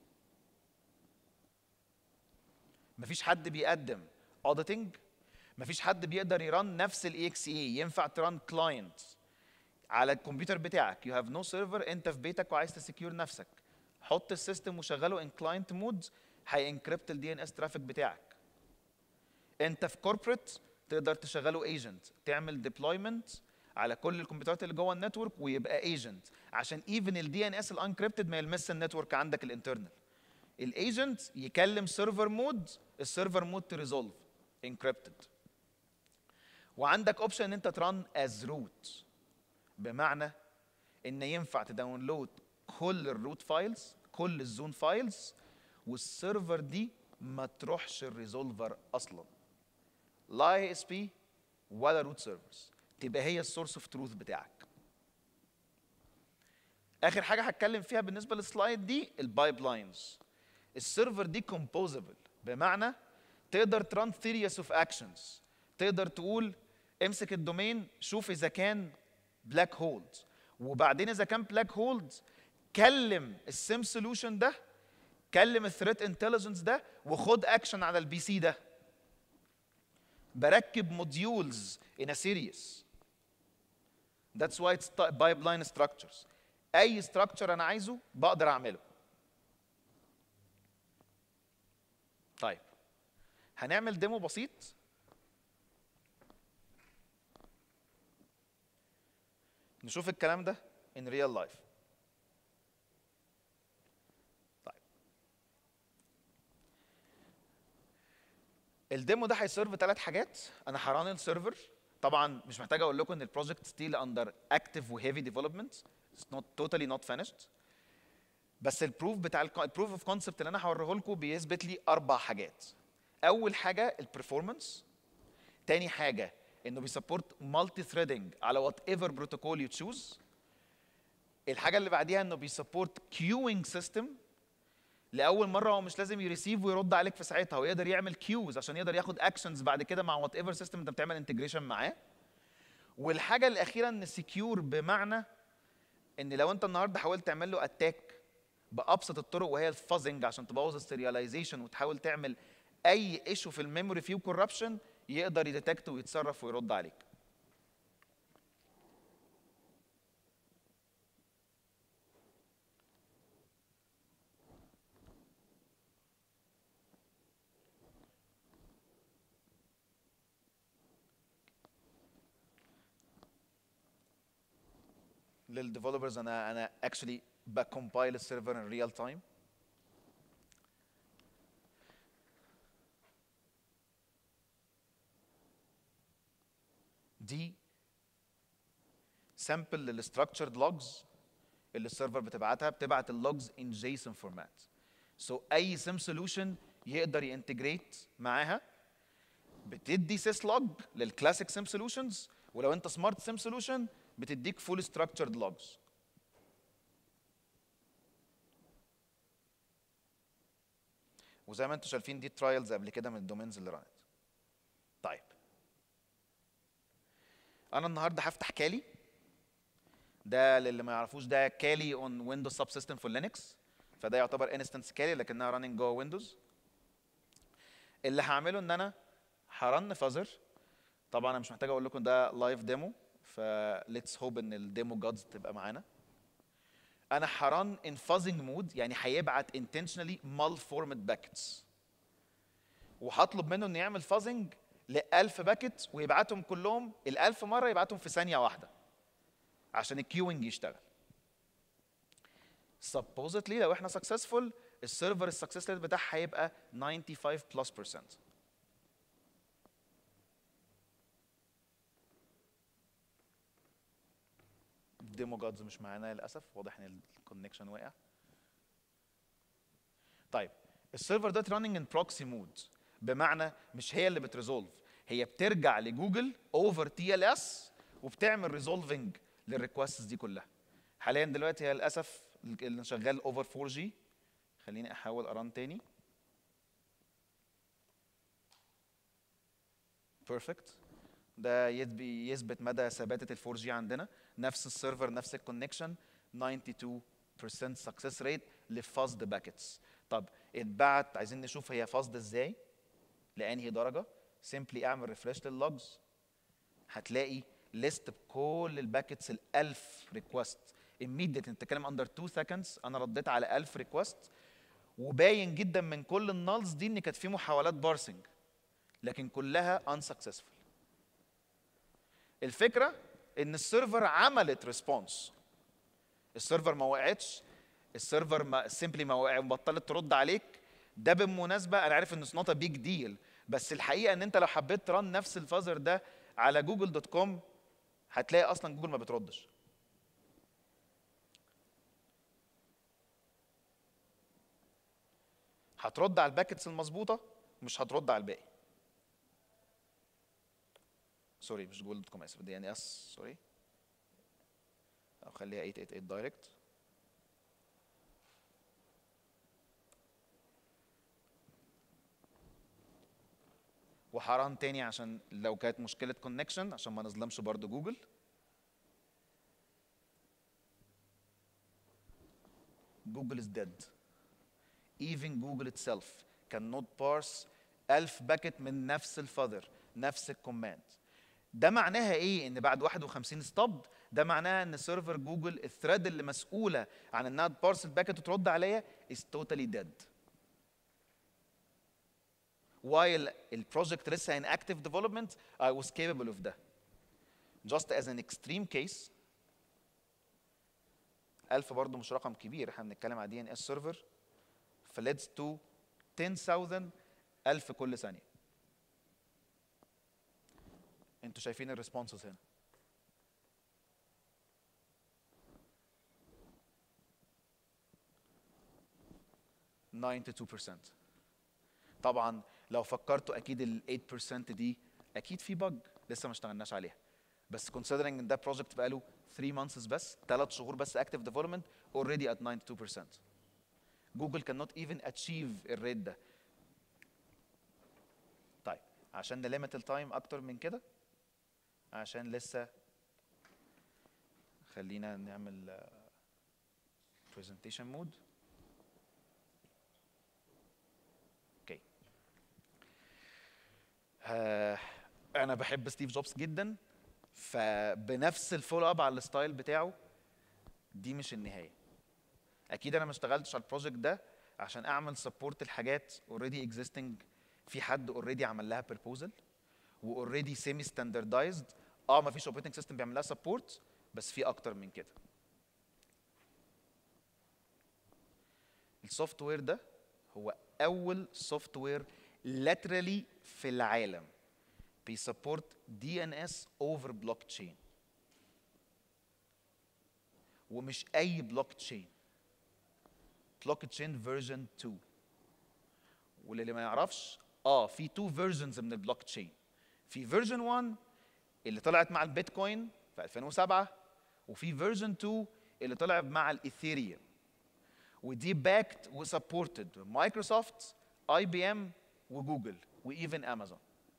S1: مفيش حد بيقدم اوديتنج، مفيش حد بيقدر يرن نفس الاي اكس اي. ينفع ترن كلاينت على الكمبيوتر بتاعك، يو هاف نو سيرفر، انت في بيتك وعايز تسكيور نفسك، حط السيستم وشغله ان كلاينت مود، هينكريبت الدي ان اس ترافيك بتاعك. انت في كوربريت تقدر تشغله ايجنت، تعمل ديبلويمنت على كل الكمبيوترات اللي جوه النتورك ويبقى ايجنت، عشان ايفن الدي ان اس الانكريبتد ما يلمس النتورك عندك الانترنال. الايجنت يكلم سيرفر مود، السيرفر مود تريزولف انكريبتد. وعندك اوبشن ان انت تران از روت، بمعنى ان ينفع تداونلود كل الروت فايلز، كل الزون فايلز، والسيرفر دي ما تروحش الريزولفر اصلا، لا اي اس بي ولا روت سيرفرز، تبقى هي السورس اوف تروث بتاعك. اخر حاجه هتكلم فيها بالنسبه للسلايد دي البايب لاينز. السيرفر دي كومبوزبل، بمعنى تقدر تران ثيريس اوف اكشنز. تقدر تقول امسك الدومين شوف اذا كان بلاك هولد، وبعدين اذا كان بلاك هولد كلم السيم سولوشن ده، كلم الثريت انتليجنس ده، وخد اكشن على البي سي ده. بركب موديولز in a series. That's why it's pipeline structures. اي structure انا عايزه بقدر اعمله. طيب هنعمل ديمو بسيط. نشوف الكلام ده in real life. طيب الديمو ده هيسيرف 3 حاجات. انا هران السيرفر، طبعا مش محتاج اقول لكم ان البروجكت ستيل اندر اكتف وهيفي ديفلوبمنت، اتس نوت توتالي نوت فينيشد. بس البروف بتاع البروف اوف كونسبت اللي انا هوريه لكم بيثبت لي 4 حاجات. اول حاجه البرفورمانس، تاني حاجه انه بيسبورت مالتي ثريدنج على وات ايفر بروتوكول يو تشوز. الحاجه اللي بعديها انه بيسبورت كيوينج سيستم، لاول مره هو مش لازم يريسيف ويرد عليك في ساعتها، هو يقدر يعمل كيوز عشان يقدر ياخد اكشنز بعد كده مع وات ايفر سيستم انت بتعمل انتجريشن معاه. والحاجه الاخيره ان سكيور، بمعنى ان لو انت النهارده حاولت تعمل له اتاك بابسط الطرق وهي الفازنج عشان تبوظ السيرياليزيشن وتحاول تعمل اي ايشو في الميموري فيه كوربشن، يقدر يديتكت ويتصرف ويرد عليك. للديفلوبرز انا actually بكمبايل السيرفر ان ريال تايم. دي سامبل للستراكشرد لوجز اللي السيرفر بتبعتها، بتبعت اللوجز ان جيسون فورمات. سو اي سيم سولوشن يقدر ينتجريت معاها، بتدي سيس لوج للكلاسيك سيم سولوشنز، ولو انت سمارت سيم سولوشن بتديك فول ستراكشرد لوجز. وزي ما انتم شايفين دي ترايلز قبل كده من الدومينز اللي رانت. طيب انا النهارده هفتح كالي. ده للي ما يعرفوش ده كالي اون ويندوز سب سيستم فور لينكس، فده يعتبر انستنس كالي لكنها راننج جوه ويندوز. اللي هعمله ان انا هرن فازر. طبعا انا مش محتاج اقول لكم ده لايف ديمو، فليتس هوب ان الديمو جادز تبقى معانا. انا هرن ان فازنج مود، يعني هيبعت intentionally malformed باكيتس، وهطلب منه انه يعمل فازنج ل 1000 باكيت ويبعتهم كلهم ال1000 مره، يبعتهم في ثانيه واحده عشان الكيوينج يشتغل. supposedly لو احنا successful السيرفر السكسس ريت بتاعها هيبقى 95+%. الديمو جادز مش معانا للاسف، واضح ان الكونكشن واقع. طيب السيرفر ده راننج ان بروكسي مود، بمعنى مش هي اللي بتريزولف، هي بترجع لجوجل اوفر TLS وبتعمل ريزولفنج للريكوستس دي كلها. حاليا دلوقتي هي للاسف اللي شغال اوفر 4G. خليني احاول اران تاني. بيرفكت. ده يثبت مدى ثباتة ال 4G عندنا. نفس السيرفر نفس الكونكشن، 92% سكسس ريت لفازد باكيتس. طب اتبعت، عايزين نشوف هي فازد ازاي لانهي درجه. سيمبلي اعمل ريفرش لللوجز، هتلاقي ليست بكل الباكيتس ال1000 ريكوست immediate. انت بتتكلم اندر 2 seconds انا رديت على 1000 ريكوست، وباين جدا من كل النالز دي ان كانت في محاولات بارسنج لكن كلها unsuccessful. الفكره ان السيرفر عملت ريسبونس، السيرفر ما وقعتش، السيرفر ما سيمبلي ما بطلت ترد عليك. ده بالمناسبه انا عارف ان اتس نوت ا بيج ديل، بس الحقيقه ان انت لو حبيت ترن نفس الفازر ده على google.com هتلاقي اصلا جوجل ما بتردش. هترد على الباكتس المظبوطه، مش هترد على الباقي. سوري مش google.com، اسف، DNS سوري، او خليها 888 دايركت. وحرام تاني عشان لو كانت مشكله كونكشن عشان ما نظلمش برضو جوجل. Google is dead. Even Google itself cannot parse 1000 باكت من نفس الفاذر نفس الكوماند. ده معناها ايه؟ ان بعد 51 ستوب ده معناها ان سيرفر جوجل الثريد اللي مسؤوله عن انها تبارس الباكت وترد عليا is totally dead. While البروجكت لسه in active development I was capable of ده. Just as an extreme case 1000 برضه مش رقم كبير، احنا بنتكلم على DNS سيرفر فليدز تو 10,000 1000 كل ثانيه. انتوا شايفين الريسبونسز هنا. %92. طبعا لو فكرتوا اكيد ال 8% دي اكيد في بج لسه ما اشتغلناش عليها، بس considering ان ده بروجكت بقاله 3 months بس، 3 شهور بس active development already at 92%. جوجل cannot even achieve الريت ده. طيب عشان نليمت التايم اكتر من كده، عشان لسه خلينا نعمل presentation mode. انا بحب ستيف جوبز جدا، فبنفس الفولو اب على الستايل بتاعه دي مش النهايه. اكيد انا ما اشتغلتش على البروجكت ده عشان اعمل سبورت الحاجات اوريدي اكزيستنج، في حد اوريدي عمل لها بروبوزل واوريدي سيمي ستاندردايزد. ما فيش اوبريتنج سيستم بيعمل لها سبورت، بس في اكتر من كده. السوفت وير ده هو اول سوفت وير laterally في العالم بيسبورت DNS over بلوك تشين، ومش اي بلوك تشين، بلوك تشين فيرجن 2. واللي ما يعرفش في 2 فيرجنز من البلوك تشين. في فيرجن 1 اللي طلعت مع البيتكوين في 2007، وفي فيرجن 2 اللي طلع مع الايثيريوم، ودي باكت وسبورتد مايكروسوفت، IBM وجوجل وايفن امازون.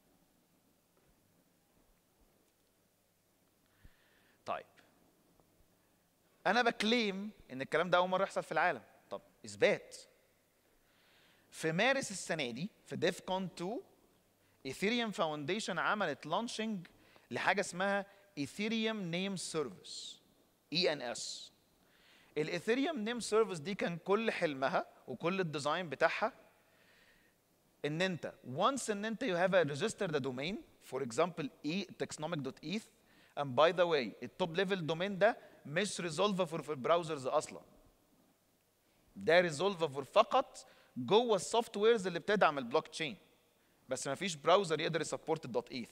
S1: طيب انا بكليم ان الكلام ده اول مره يحصل في العالم. طب اثبات. في مارس السنه دي في ديف كون 2 ايثيريوم فاونديشن عملت لانشنج لحاجه اسمها ايثيريوم نيم سيرفيس ENS. الايثيريوم نيم سيرفيس دي كان كل حلمها وكل الديزاين بتاعها ان انت once ان انت you have a registered a domain for example texnomic.eth and by the way التوب ليفل دومين ده مش resolvable في البراوزرز اصلا، ده resolvable فقط جوه السوفت ويرز اللي بتدعم البلوك تشين، بس ما فيش براوزر يقدر يسبورت .eth.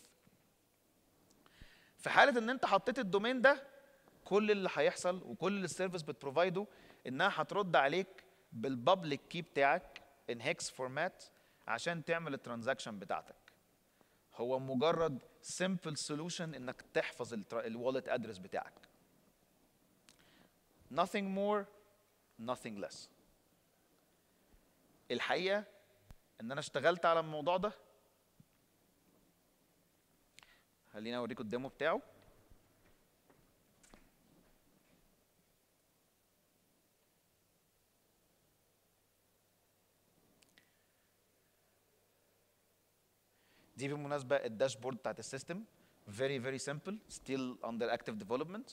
S1: في حاله ان انت حطيت الدومين ده، كل اللي هيحصل وكل اللي السيرفيس بتبروفايده انها هترد عليك بالبابليك كي بتاعك ان هيكس فورمات عشان تعمل الترانزاكشن بتاعتك. هو مجرد سمبل سولوشن انك تحفظ الوالت ادرس بتاعك. nothing more nothing less. الحقيقه ان انا اشتغلت على الموضوع ده. خليني اوريكم الديمو بتاعه. دي بالمناسبه الداشبورد بتاعت السيستم، very very simple still under active development.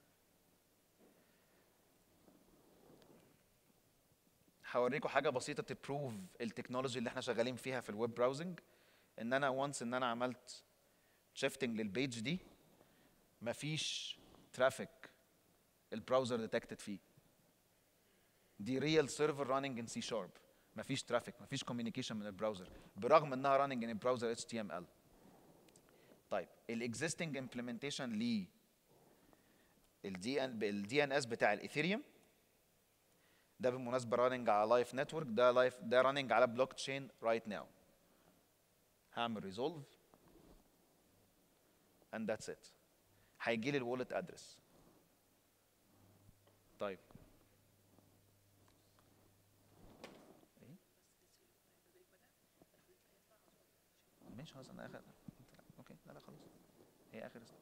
S1: هوريكم حاجه بسيطه تبروف التكنولوجي اللي احنا شغالين فيها في الويب براوزنج. ان انا وانس ان انا عملت شيفتنج للبيج دي مفيش ترافيك البراوزر ديتكتد فيه. دي ريال سيرفر راننج ان C#، مفيش ترافيك، مفيش كوميونيكيشن من البراوزر برغم انها راننج ان براوزر HTML. طيب الاكزيستنج امبلمنتيشن ل الدي ان اس بتاع الايثيريوم ده بالمناسبه راننج على لايف نتورك، ده راننج على بلوك تشين رايت ناو. هعمل ريزولف and that's it. هيجي لي الوالت ادرس. طيب ماشي خلاص انا اخر اوكي لا خلاص هي اخر اسم.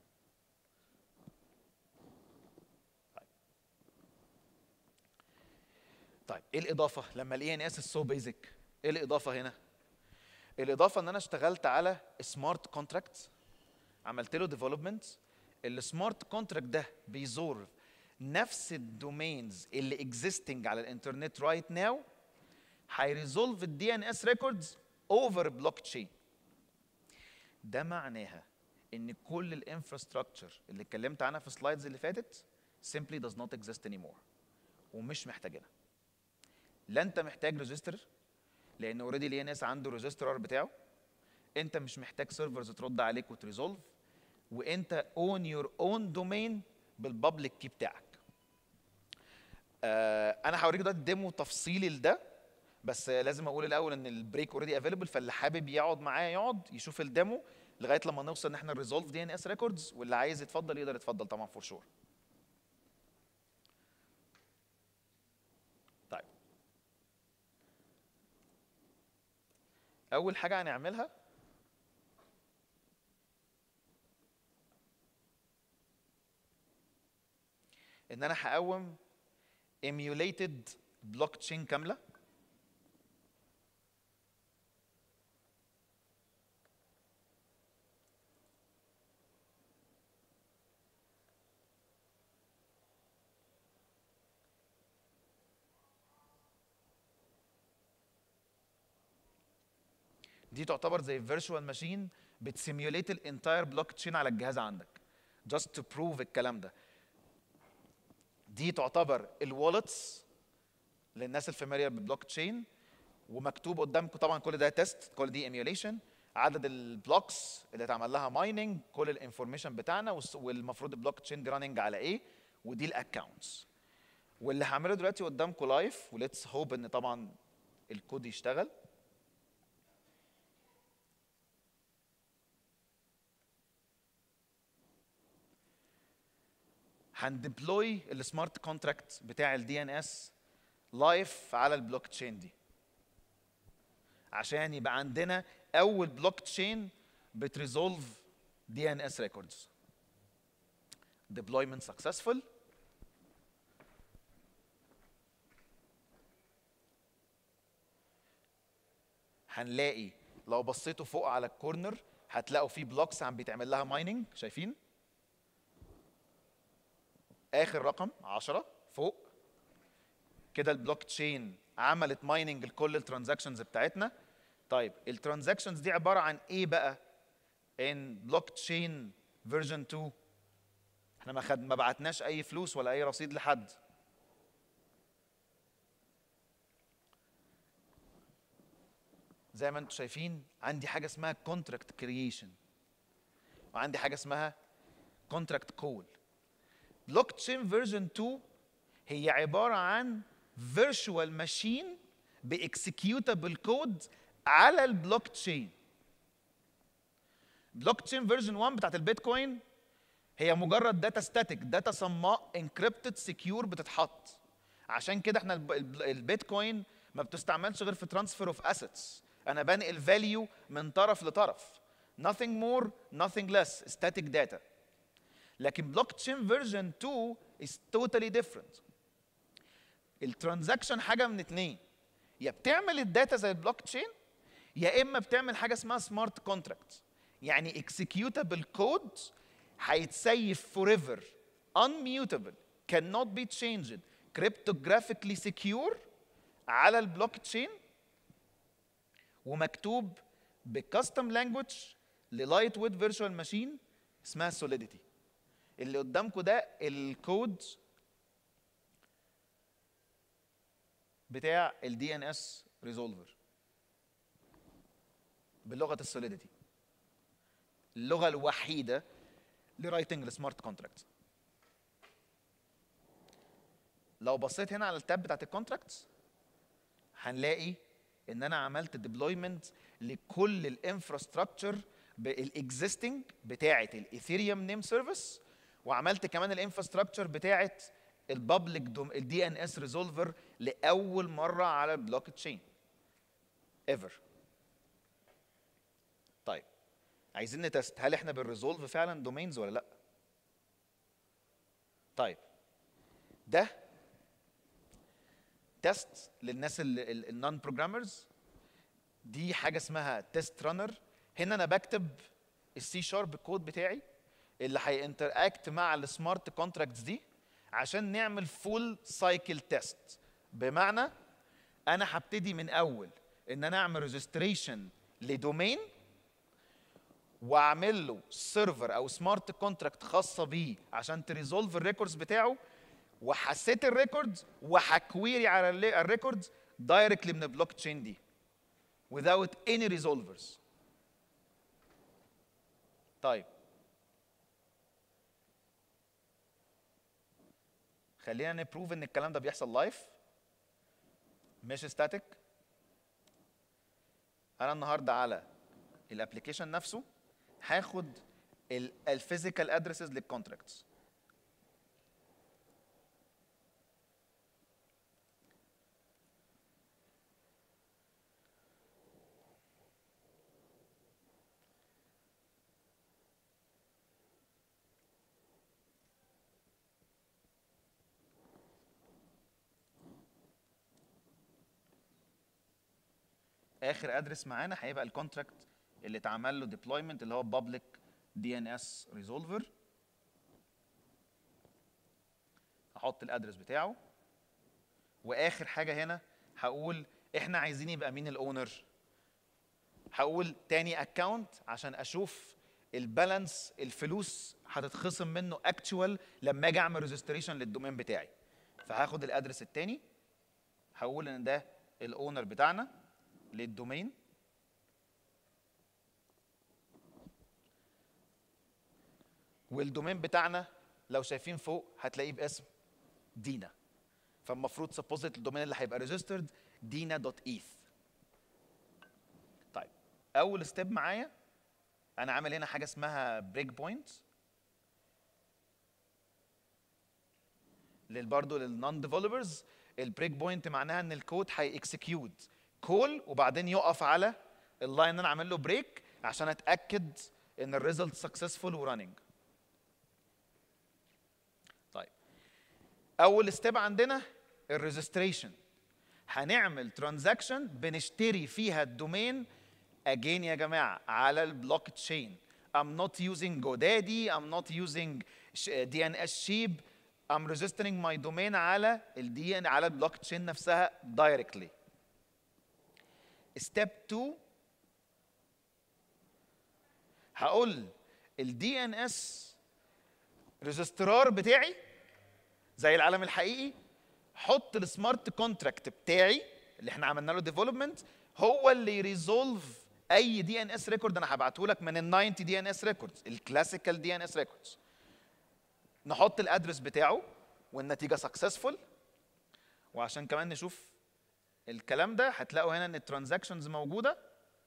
S1: طيب ايه الاضافه لما الاي ان اس سو بيزك؟ ايه الاضافه هنا؟ الاضافه ان انا اشتغلت على سمارت كونتراكت، عملت له ديفلوبمنت. السمارت كونتراكت ده بيزور نفس الدومينز اللي اكزيستنج على الانترنت رايت ناو، هيريزولف الدي ان اس ريكوردز اوفر بلوك تشين. ده معناها ان كل الانفراستراكشر اللي اتكلمت عنها في السلايدز اللي فاتت simply does not exist anymore ومش محتاجينها. لا انت محتاج ريجستر لان اوريدي الاي ان اس عنده ريجسترار بتاعه، انت مش محتاج سيرفرز ترد عليك وتريزولف، وانت اون يور اون دومين بالبابليك كي بتاعك. انا هوريك دلوقتي ديمو تفصيلي لده، بس لازم اقول الاول ان البريك اوريدي افيلبل، فاللي حابب يقعد معايا يقعد يشوف الديمو لغايه لما نوصل ان احنا نريزولف دي ان اس ريكوردز، واللي عايز يتفضل يقدر يتفضل طبعا فور شور. طيب اول حاجه هنعملها ان انا هقوم emulated بلوك تشين كامله. دي تعتبر زي فيرتشوال ماشين بتسيميوليت الانتاير بلوك تشين على الجهاز عندك just to prove الكلام ده. دي تعتبر الوالتس للناس الفاميليار بالبلوك تشين، ومكتوب قدامكم طبعا كل ده تيست، كل دي ايميوليشن، عدد البلوكس اللي اتعمل لها مايننج، كل الانفورميشن بتاعنا، والمفروض البلوك تشين دي راننج على ايه، ودي الاكونتس. واللي هعمله دلوقتي قدامكم لايف، وليتس هوب ان طبعا الكود يشتغل. هندبلوي السمارت كونتراكت بتاع الدي ان اس لايف على البلوك تشين دي، عشان يبقى عندنا اول بلوك تشين بتريزولف دي ان اس ريكوردز. deployment successful. هنلاقي لو بصيتوا فوق على الكورنر هتلاقوا في بلوكس عم بيتعمل لها مايننج، شايفين؟ اخر رقم 10 فوق كده البلوك تشين عملت مايننج لكل الترانزاكشنز بتاعتنا. طيب الترانزاكشنز دي عباره عن ايه بقى؟ ان بلوك تشين فيرجن 2 احنا ما بعتناش اي فلوس ولا اي رصيد لحد. زي ما انتم شايفين عندي حاجه اسمها كونتراكت كرييشن، وعندي حاجه اسمها كونتراكت كول. بلوك تشين فيرجن 2 هي عباره عن فيرتشوال ماشين باكسكيوتابل كود على البلوك تشين. بلوك تشين فيرجن 1 بتاعت البيتكوين هي مجرد داتا ستاتيك، داتا صماء انكريبتد سكيور بتتحط. عشان كده احنا البيتكوين ما بتستعملش غير في ترانسفير اوف اسيتس، انا بنقل فاليو من طرف لطرف، nothing more nothing less, static data. لكن بلوك تشين فيرجن 2 is totally different. الترانزاكشن حاجه من اتنين، يا بتعمل الداتا زي البلوك تشين، يا اما بتعمل حاجه اسمها سمارت كونتراكت، يعني اكسكيوتابل كود هيتسيف forever unmutable cannot be changed cryptographically secure على البلوك تشين، ومكتوب بكاستم لانجوج للايت ويت فيرتشوال ماشين اسمها سوليديتي. اللي قدامكم ده الكود بتاع الدي ان اس ريزولفر بلغه السوليديتي، اللغه الوحيده لرايتنج السمارت كونتراكت. لو بصيت هنا على التاب بتاعت الكونتراكتس هنلاقي ان انا عملت ديبلويمنت لكل الانفراستراكشر بالاكزيستنج بتاعه الايثيريوم نيم سيرفيس، وعملت كمان الانفراستراكشر بتاعه البابليك الدي ان اس ريزولفر لاول مره على البلوك تشين ايفر. طيب عايزين نتست هل احنا بنريزولف فعلا دومينز ولا لا؟ طيب ده تيست للناس النون بروجرامرز، دي حاجه اسمها تيست رانر. هنا انا بكتب السي شارب الكود بتاعي اللي هينتراكت مع السمارت كونتراكتس دي عشان نعمل فول سايكل تيست. بمعنى انا هبتدي من اول ان انا اعمل ريجستريشن لدومين واعمل له سيرفر او سمارت كونتراكت خاصه بيه عشان تريزولف الريكوردز بتاعه، وحسيت الريكوردز وهكويري على الريكوردز دايركتلي من البلوك تشين دي without any resolvers. طيب خلينا نبروف ان الكلام ده بيحصل لايف مش ستاتيك. انا النهارده على الابلكيشن نفسه هاخد الفيزيكال ادريسز للكونتراكتس. اخر ادرس معانا هيبقى الكونتراكت اللي اتعمل له ديبلويمنت اللي هو بابليك دي ان اس ريزولفر. هحط الادرس بتاعه، واخر حاجه هنا هقول احنا عايزين يبقى مين الاونر. هقول تاني اكونت عشان اشوف البالانس، الفلوس هتتخصم منه اكتوال لما اجي اعمل ريجستريشن للدومين بتاعي. فهاخد الادرس التاني، هقول ان ده الاونر بتاعنا للدومين، والدومين بتاعنا لو شايفين فوق هتلاقيه باسم دينا. فالمفروض سبوزيت الدومين اللي هيبقى ريجسترد dina.eth. طيب اول ستيب معايا انا عامل هنا حاجه اسمها بريك بوينت برضه للنون ديفلوبرز. البريك بوينت معناها ان الكود هيكسكيوت كول وبعدين يقف على اللاين اللي انا عامل له بريك عشان اتاكد ان الريزلت سكسسفول وراننج. طيب اول ستيب عندنا الريجستريشن. هنعمل ترانزاكشن بنشتري فيها الدومين اجين يا جماعه على البلوك تشين. I'm not using GoDaddy, I'm not using DNS Sheep. I'm registering my domain على على البلوك تشين نفسها directly. Step 2 هقول ال DNS ريجسترار بتاعي زي العالم الحقيقي، حط السمارت كونتراكت بتاعي اللي احنا عملنا له ديفلوبمنت هو اللي يريزولف اي دي ان اس ريكورد انا هبعته لك من ال 90 دي ان اس ريكوردز الكلاسيكال دي ان اس ريكوردز. نحط الادرس بتاعه والنتيجه سكسسفول. وعشان كمان نشوف الكلام ده هتلاقوا هنا ان الترانزاكشنز موجوده،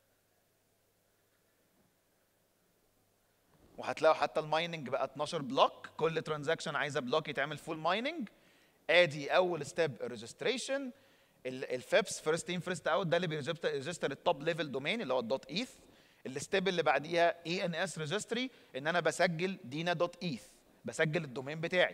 S1: وهتلاقوا حتى المايننج بقى 12 بلوك، كل ترانزاكشن عايزه بلوك يتعمل فول مايننج. ادي اول ستيب ريجستريشن. الفيبس فيرست ان فيرست اوت ده اللي بيريجستر التوب ليفل دومين اللي هو الدوت ايث. الستيب اللي بعديها اي ان اس ريجستري، ان انا بسجل دينا دوت ايث، بسجل الدومين بتاعي.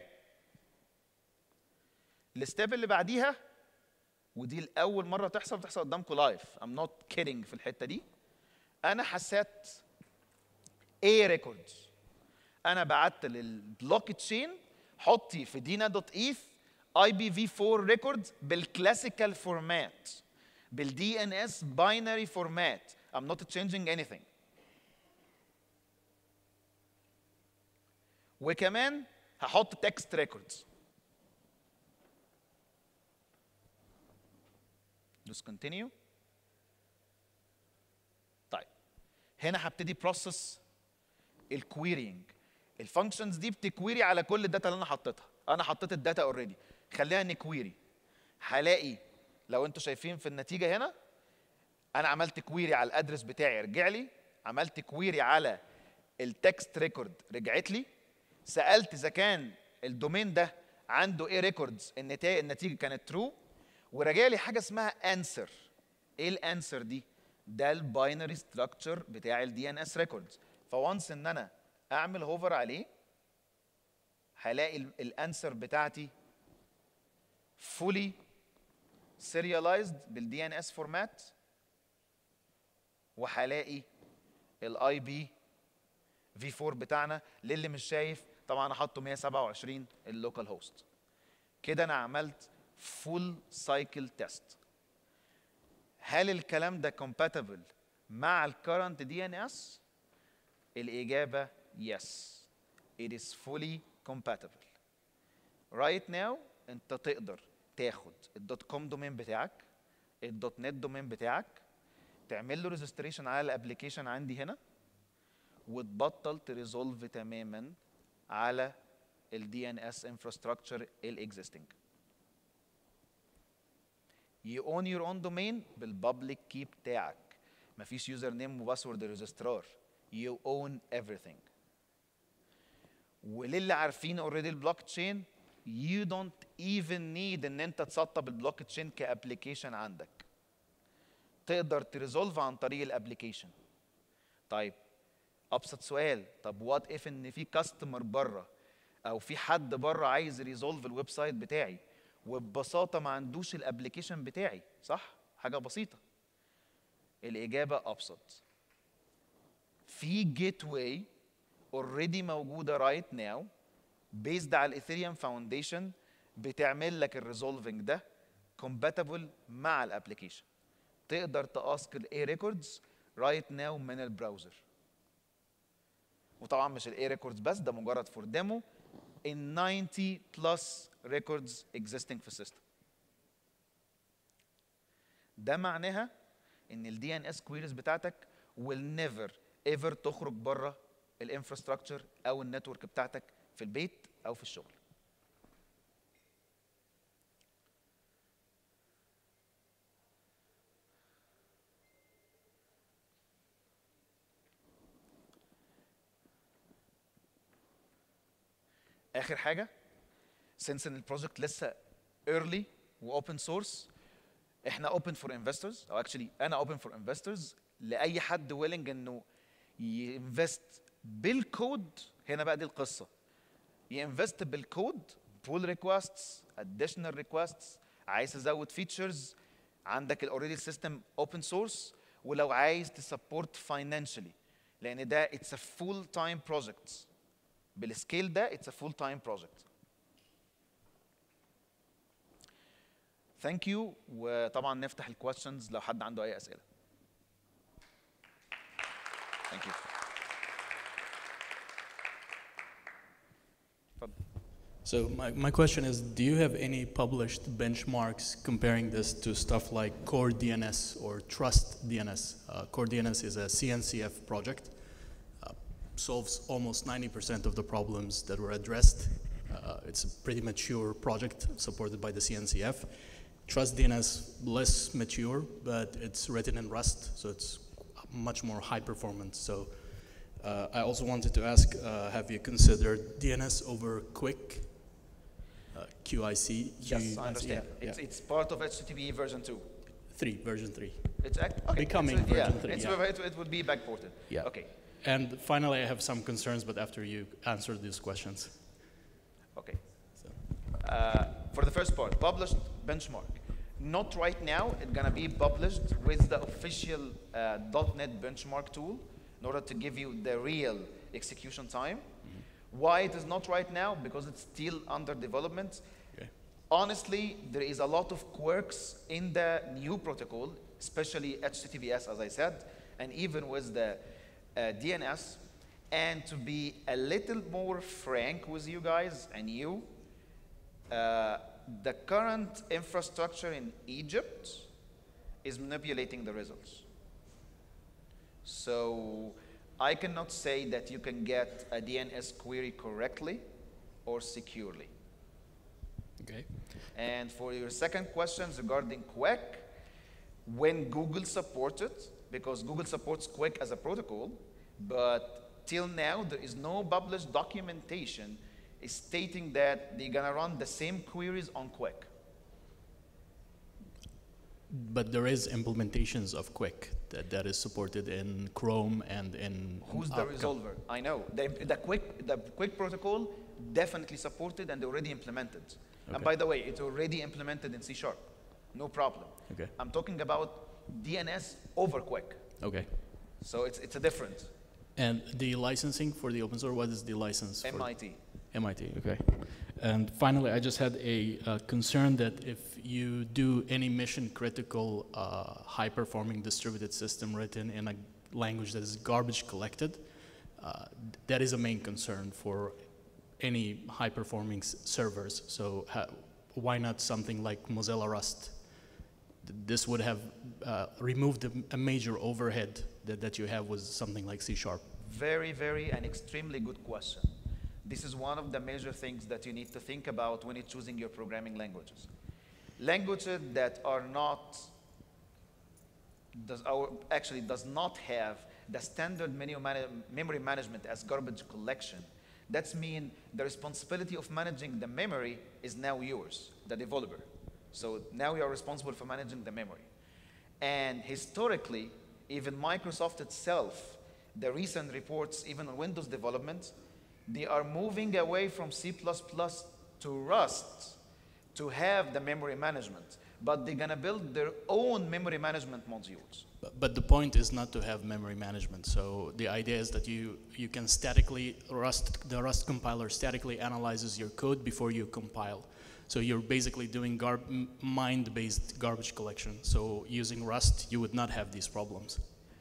S1: الستيب اللي بعديها ودي الاول مره تحصل قدامكم لايف، ام نوت كيدنج في الحته دي، انا حسيت ايه ريكوردز. انا بعت للبلوك تشين حطي في دينا دوت ايث IPv4 ريكوردز بالكلاسيكال فورمات، بالدي ان اس باينري فورمات. I'm not changing anything. وكمان هحط تكست ريكوردز. Just continue. طيب هنا هبتدي بروسس الكويرينج. الفانكشنز دي بتكويري على كل الداتا اللي انا حطيتها. انا حطيت الداتا اوريدي، خليها نكويري. هلاقي لو انتوا شايفين في النتيجه هنا انا عملت كويري على الادرس بتاعي رجع لي، عملت كويري على التكست ريكورد رجعت لي، سالت اذا كان الدومين ده عنده ايه ريكوردز، النتيجه كانت ترو، ورجع لي حاجه اسمها انسر. ايه الانسر دي؟ ده الباينري ستراكشر بتاع الدي ان اس ريكوردز. فوانس ان انا اعمل هوفر عليه هلاقي الانسر بتاعتي fully serialized بالدي ان اس فورمات، وهلاقي الاي بي في 4 بتاعنا. للي مش شايف طبعا انا حاطه 127 اللوكال هوست. كده انا عملت فول سايكل تيست. هل الكلام ده compatible مع الكرنت دي ان اس؟ الاجابه yes, it is fully compatible. right now انت تقدر تاخد الدوت كوم دومين بتاعك، الدوت نت دومين بتاعك، تعمل له ريجستريشن على الابلكيشن عندي هنا، وتبطل تريزولف تماما على الدي ان اس انفراستراكشر الاكزيستنج. You own your own domain بالبابليك كي بتاعك، مفيش يوزر نيم وباسورد ريجسترار. You own everything. وللي عارفين اوريدي البلوك تشين، you don't even need ان انت تسطب البلوك تشين كابلكيشن عندك. تقدر تريزولف عن طريق الابلكيشن. طيب ابسط سؤال، طب وات اف ان في كاستمر بره او في حد بره عايز ريزولف الويب سايت بتاعي وببساطه ما عندوش الابلكيشن بتاعي، صح؟ حاجه بسيطه. الاجابه ابسط. في جيت واي اوريدي موجوده رايت ناو بيزد على الايثيريوم فاونديشن بتعمل لك الريزولفنج ده كومباتبل مع الابلكيشن. تقدر تاسك الاي ريكوردز right now من البراوزر. وطبعا مش الاي ريكوردز بس، ده مجرد فور ديمو in 90 plus records existing في السيستم. ده معناها ان ال DNS queries بتاعتك will never ever تخرج بره الانفراستراكشر او النتورك بتاعتك في البيت او في الشغل. اخر حاجه، since ان البروجكت لسه early و open source، احنا open for investors، او actually انا open for investors لاي حد willing انه يinvest بالكود. هنا بقى دي القصه، يinvest بالكود، pull requests، additional requests، عايز تزود features، عندك already system open source، ولو عايز تسبورت financially، لان ده it's a full time project. بالسكيل ده it's a full time project. Thank you. وطبعا نفتح الكويستشنز لو حد عنده اي اسئله. Thank you.
S2: So my question is, do you have any published benchmarks comparing this to stuff like Core DNS or Trust DNS? Core DNS is a CNCF project. Solves almost 90% of the problems that were addressed. It's a pretty mature project supported by the CNCF. Trust DNS, less mature, but it's written in Rust, so it's much more high performance. So I also wanted to ask, have you considered DNS over Quick? QIC?
S1: Yes, I understand. Yeah. It's part of HTTP version 2.
S2: Version 3.
S1: It's okay.
S2: Becoming version 3,
S1: It would be backported.
S2: Yeah.
S1: Okay.
S2: And finally, I have some concerns, but after you answer these questions.
S1: Okay. So. For the first part, published benchmark. Not right now. It's going to be published with the official .NET benchmark tool in order to give you the real execution time. Why it is not right now? Because it's still under development.
S2: Okay.
S1: Honestly, there is a lot of quirks in the new protocol, especially HTTPS, as I said, and even with the DNS. And to be a little more frank with you guys and you, the current infrastructure in Egypt is manipulating the results. So I cannot say that you can get a DNS query correctly or securely.
S2: Okay.
S1: And for your second questions regarding Quick, when Google supported, because Google supports Quick as a protocol, but till now there is no published documentation stating that they're gonna run the same queries on Quick.
S2: But there is implementations of Quick that is supported in Chrome and in.
S1: Who's the resolver? I know the Quick protocol definitely supported and already implemented. Okay. And by the way, it's already implemented in C#. No problem.
S2: Okay.
S1: I'm talking about DNS over Quick.
S2: Okay.
S1: So it's a difference.
S2: And the licensing for the open source, what is the license?
S1: MIT.
S2: MIT, okay. And finally, I just had a concern that if you do any mission critical, high performing distributed system written in a language that is garbage collected, that is a main concern for any high performing servers. So why not something like Mozilla Rust? This would have removed a major overhead that you have with something like C#.
S1: Very, very and extremely good question. This is one of the major things that you need to think about when you're choosing your programming languages. Languages that are not, does not have the standard memory management as garbage collection. That's mean the responsibility of managing the memory is now yours, the developer. So now you are responsible for managing the memory. And historically, even Microsoft itself, the recent reports, even on Windows development, they are moving away from C++ to Rust to have the memory management. But they're going to build their own memory management modules.
S2: But the point is not to have memory management. So the idea is that you can statically, the Rust compiler statically analyzes your code before you compile. So you're basically doing mind-based garbage collection. So using Rust, you would not have these problems.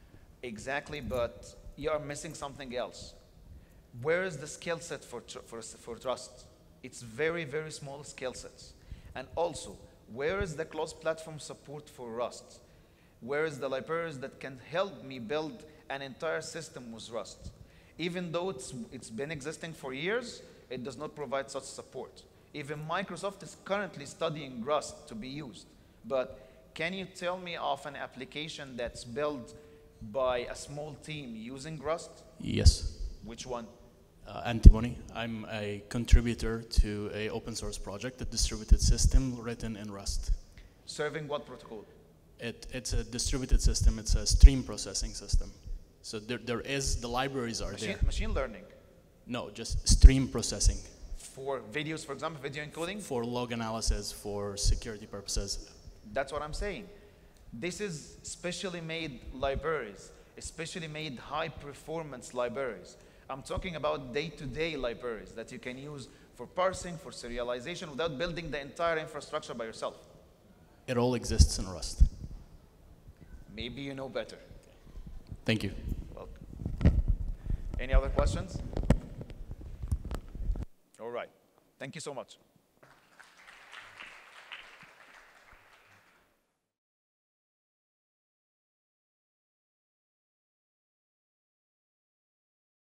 S1: Exactly, but you are missing something else. Where is the skill set for Rust? It's very, very small skill sets. And also, where is the cross-platform support for Rust? Where is the libraries that can help me build an entire system with Rust? Even though it's been existing for years, it does not provide such support. Even Microsoft is currently studying Rust to be used. But can you tell me of an application that's built by a small team using Rust?
S2: Yes.
S1: Which one?
S2: Antimony. I'm a contributor to an open source project, a distributed system written in Rust.
S1: Serving what protocol?
S2: It's a distributed system. It's a stream processing system. So the libraries are there.
S1: Machine learning?
S2: No, just stream processing.
S1: For videos, for example, video encoding?
S2: For log analysis, for security purposes.
S1: That's what I'm saying. This is specially made libraries, especially made high performance libraries. I'm talking about day-to-day libraries that you can use for parsing, for serialization, without building the entire infrastructure by yourself.
S2: It all exists in Rust.
S1: Maybe you know better.
S2: Thank you.
S1: Welcome. Any other questions? All right. Thank you so much.